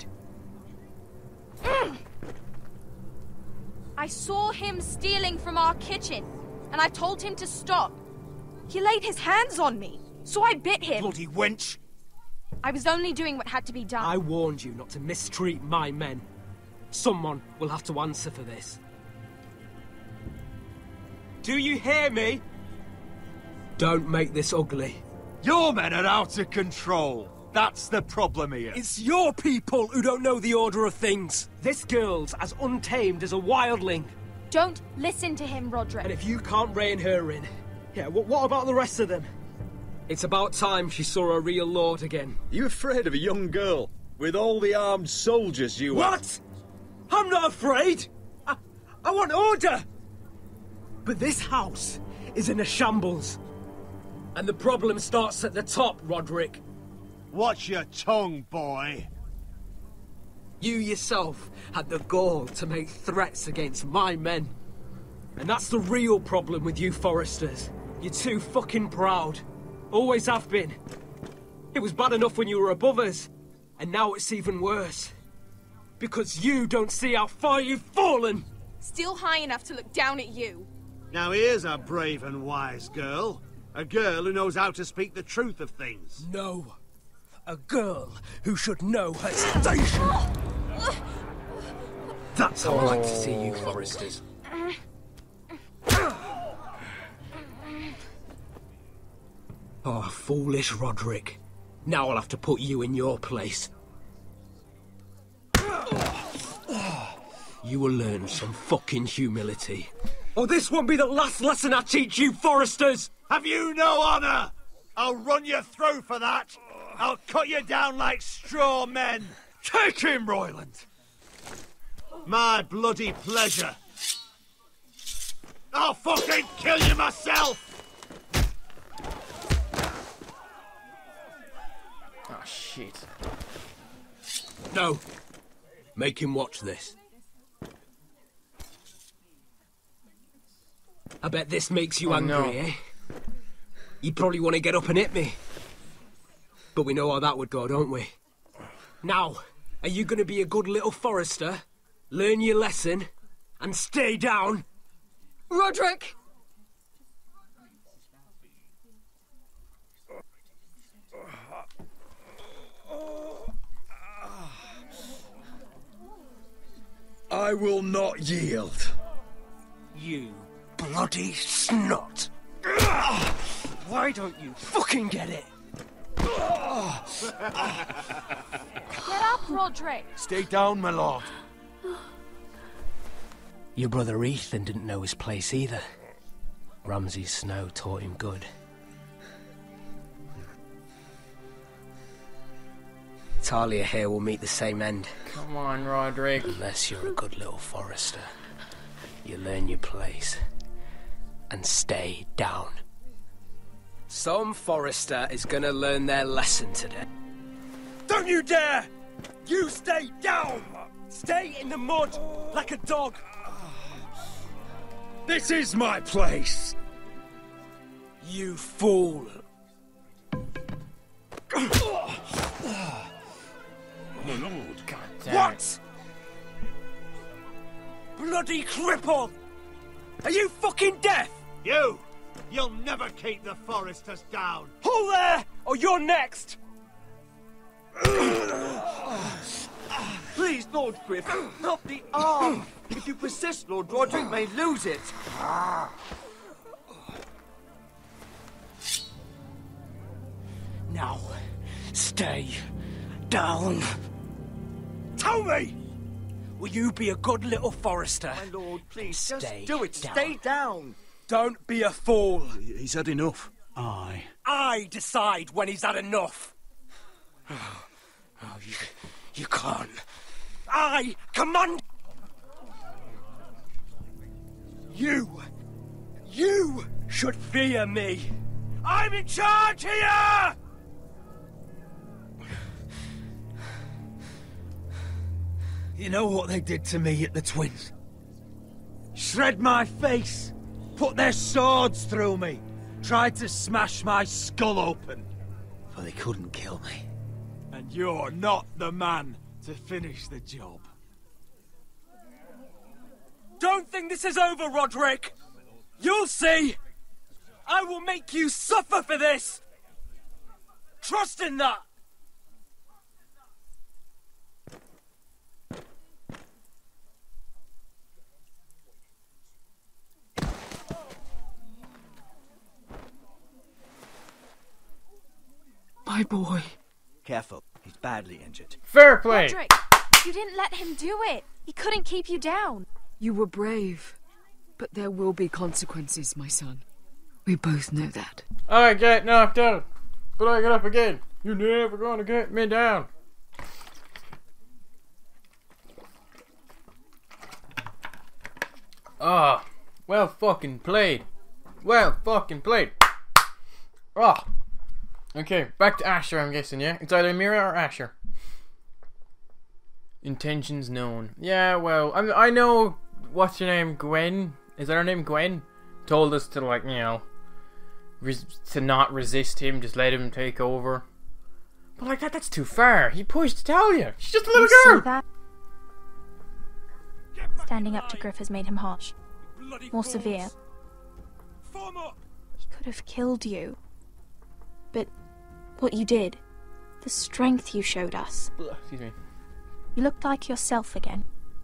I saw him stealing from our kitchen, and I told him to stop. He laid his hands on me, so I bit him. Bloody wench! I was only doing what had to be done. I warned you not to mistreat my men. Someone will have to answer for this. Do you hear me? Don't make this ugly. Your men are out of control. That's the problem here. It's your people who don't know the order of things. This girl's as untamed as a wildling. Don't listen to him, Roderick. And if you can't rein her in, yeah, what, what about the rest of them? It's about time she saw a real lord again. You afraid of a young girl with all the armed soldiers you What? have? I'm not afraid. I, I want order. But this house is in a shambles. And the problem starts at the top, Roderick. Watch your tongue, boy. You yourself had the gall to make threats against my men. And that's the real problem with you Forresters. You're too fucking proud. Always have been. It was bad enough when you were above us. And now it's even worse. Because you don't see how far you've fallen. Still high enough to look down at you. Now here's a brave and wise girl. A girl who knows how to speak the truth of things. No. A girl who should know her station. That's how I like to see you, Forresters. Oh, foolish Roderick. Now I'll have to put you in your place. You will learn some fucking humility. Or this won't be the last lesson I teach you, Forresters! Have you no honor? I'll run you through for that. I'll cut you down like straw men. Take him, Royland. My bloody pleasure. I'll fucking kill you myself. Oh, shit. No. Make him watch this. I bet this makes you Oh, angry, no. eh? You probably want to get up and hit me. But we know how that would go, don't we? Now, are you going to be a good little Forrester, learn your lesson, and stay down? Roderick! I will not yield. You bloody snot! Why don't you fucking get it? Get up, Roderick! Stay down, my lord. Your brother Ethan didn't know his place either. Ramsay Snow taught him good. Talia here will meet the same end. Come on, Roderick. Unless you're a good little Forrester. You learn your place. And stay down. Some Forrester is gonna learn their lesson today. Don't you dare! You stay down! Stay in the mud, like a dog! This is my place! You fool! My lord. God damn What? it. Bloody cripple! Are you fucking deaf? You! You'll never keep the Forresters down. Hold there, or you're next! Please, Lord Griff, not the arm. If you persist, Lord Roderick may lose it. Now, stay down. Tell me! Will you be a good little Forrester? My lord, please, Stay just do it. down. Stay down. Don't be a fool. He's had enough. Aye. I decide when he's had enough. Oh, oh you, you can't. I command... You... You should fear me. I'm in charge here! You know what they did to me at the Twins? Shred my face, put their swords through me, tried to smash my skull open. But they couldn't kill me. And you're not the man to finish the job. Don't think this is over, Roderick! You'll see! I will make you suffer for this! Trust in that! My boy. Careful, he's badly injured. Fair play! Roderick, you didn't let him do it. He couldn't keep you down. You were brave. But there will be consequences, my son. We both know that. I get knocked out, but I get up again. You're never gonna get me down. Ah, oh, well fucking played. Well fucking played. Ah. Oh. Okay, back to Asher, I'm guessing, yeah? It's either Mira or Asher. Intentions known. Yeah, well, I, I know, what's your name, Gwen? Is that her name, Gwen? Told us to, like, you know, res to not resist him, just let him take over. But, like, that, that's too far. He pushed Talia. She's just a little you girl. See that? Standing up to Griff has made him harsh. More severe. He could have killed you. But what you did, the strength you showed us. Excuse me. You looked like yourself again.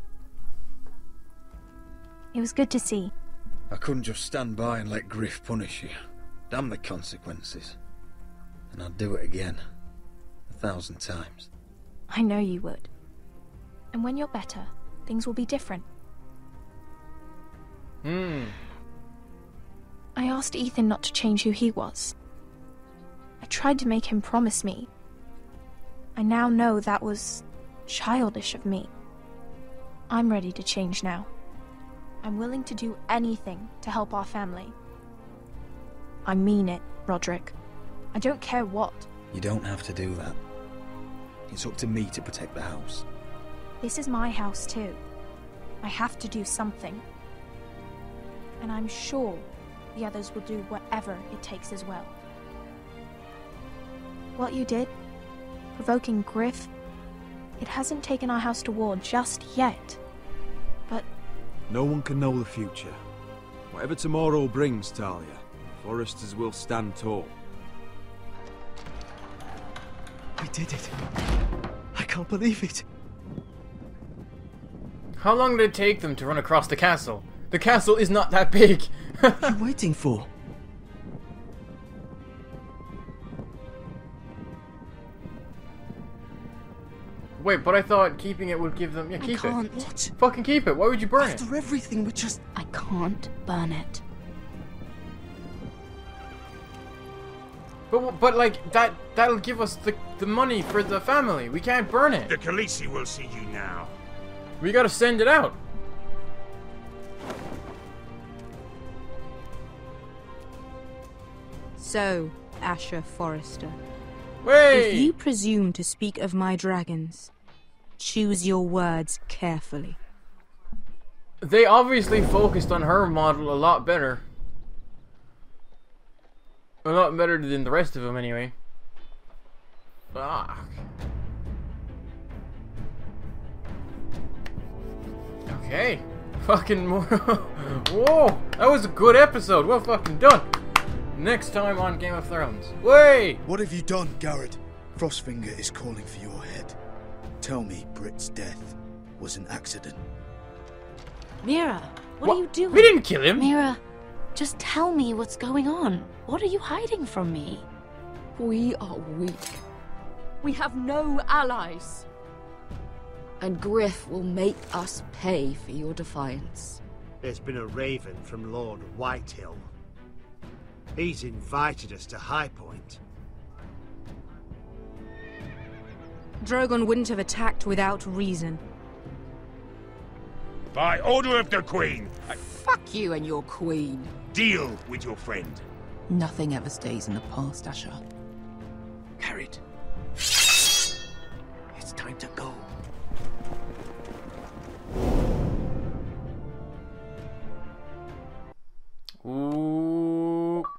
It was good to see. I couldn't just stand by and let Griff punish you. Damn the consequences. And I'd do it again. A thousand times. I know you would. And when you're better, things will be different. Hmm. I asked Ethan not to change who he was. I tried to make him promise me. I now know that was childish of me. I'm ready to change now. I'm willing to do anything to help our family. I mean it, Roderick. I don't care what. You don't have to do that. It's up to me to protect the house. This is my house too. I have to do something. And I'm sure the others will do whatever it takes as well. What you did, provoking Griff, it hasn't taken our house to war just yet. But no one can know the future. Whatever tomorrow brings, Talia, Foresters will stand tall. We did it. I can't believe it. How long did it take them to run across the castle? The castle is not that big. What are you waiting for? Wait, but I thought keeping it would give them... Yeah, keep I can't. it. What? Fucking keep it. Why would you burn After it? After everything, we just... I can't burn it. But, but like, that, that'll give us the, the money for the family. We can't burn it. The Khaleesi will see you now. We gotta send it out. So, Asher Forrester. Wait! If you presume to speak of my dragons, choose your words carefully. They obviously focused on her model a lot better. A lot better than the rest of them, anyway. Fuck. Okay. Fucking more. Whoa! That was a good episode. Well fucking done. Next time on Game of Thrones. Wait! What have you done, Garrett? Frostfinger is calling for your head. Tell me Britt's death was an accident. Mira, what, What? are you doing? We didn't kill him. Mira, just tell me what's going on. What are you hiding from me? We are weak. We have no allies. And Griff will make us pay for your defiance. There's been a raven from Lord Whitehill. He's invited us to High Point. Drogon wouldn't have attacked without reason. By order of the Queen, I Fuck you and your queen. deal with your friend. Nothing ever stays in the past, Asher. Carried. It's time to go. Ooh.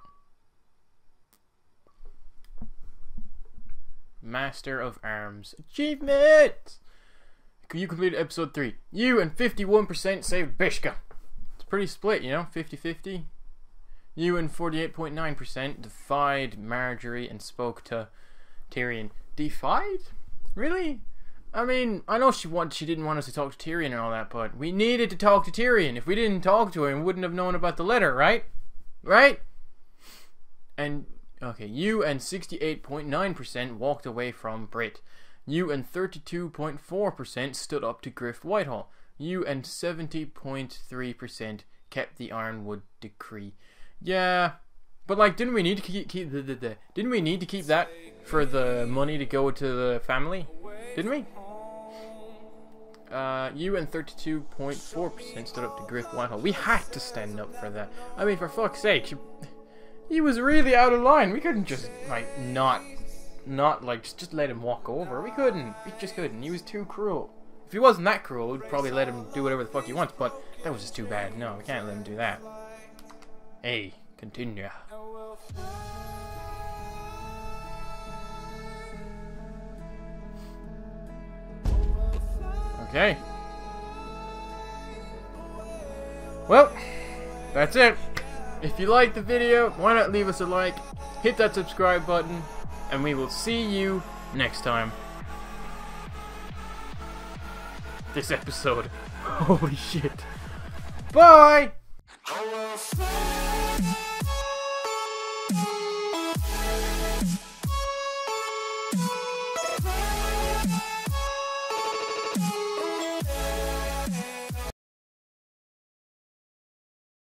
Master of Arms. Achievement! You completed episode three. You and fifty-one percent saved Bishka. It's pretty split, you know? fifty fifty. You and forty-eight point nine percent defied Marjorie and spoke to Tyrion. Defied? Really? I mean, I know she want, she didn't want us to talk to Tyrion and all that, but we needed to talk to Tyrion. If we didn't talk to him, we wouldn't have known about the letter, right? Right? And, okay, you and sixty-eight point nine percent walked away from Brit. You and thirty-two point four percent stood up to Griff Whitehall. You and seventy point three percent kept the Ironwood Decree. Yeah, but like, didn't we need to keep, keep the, the, the didn't we need to keep that for the money to go to the family? Didn't we? Uh, you and thirty-two point four percent stood up to Griff Whitehall. We had to stand up for that. I mean, for fuck's sake, she, he was really out of line. We couldn't just like not, not like just, just let him walk over. We couldn't. We just couldn't. He was too cruel. If he wasn't that cruel, we'd probably let him do whatever the fuck he wants. But that was just too bad. No, we can't let him do that. Hey, continue. Okay. Well, that's it. If you liked the video, why not leave us a like, hit that subscribe button, and we will see you next time. This episode. Holy shit. Bye!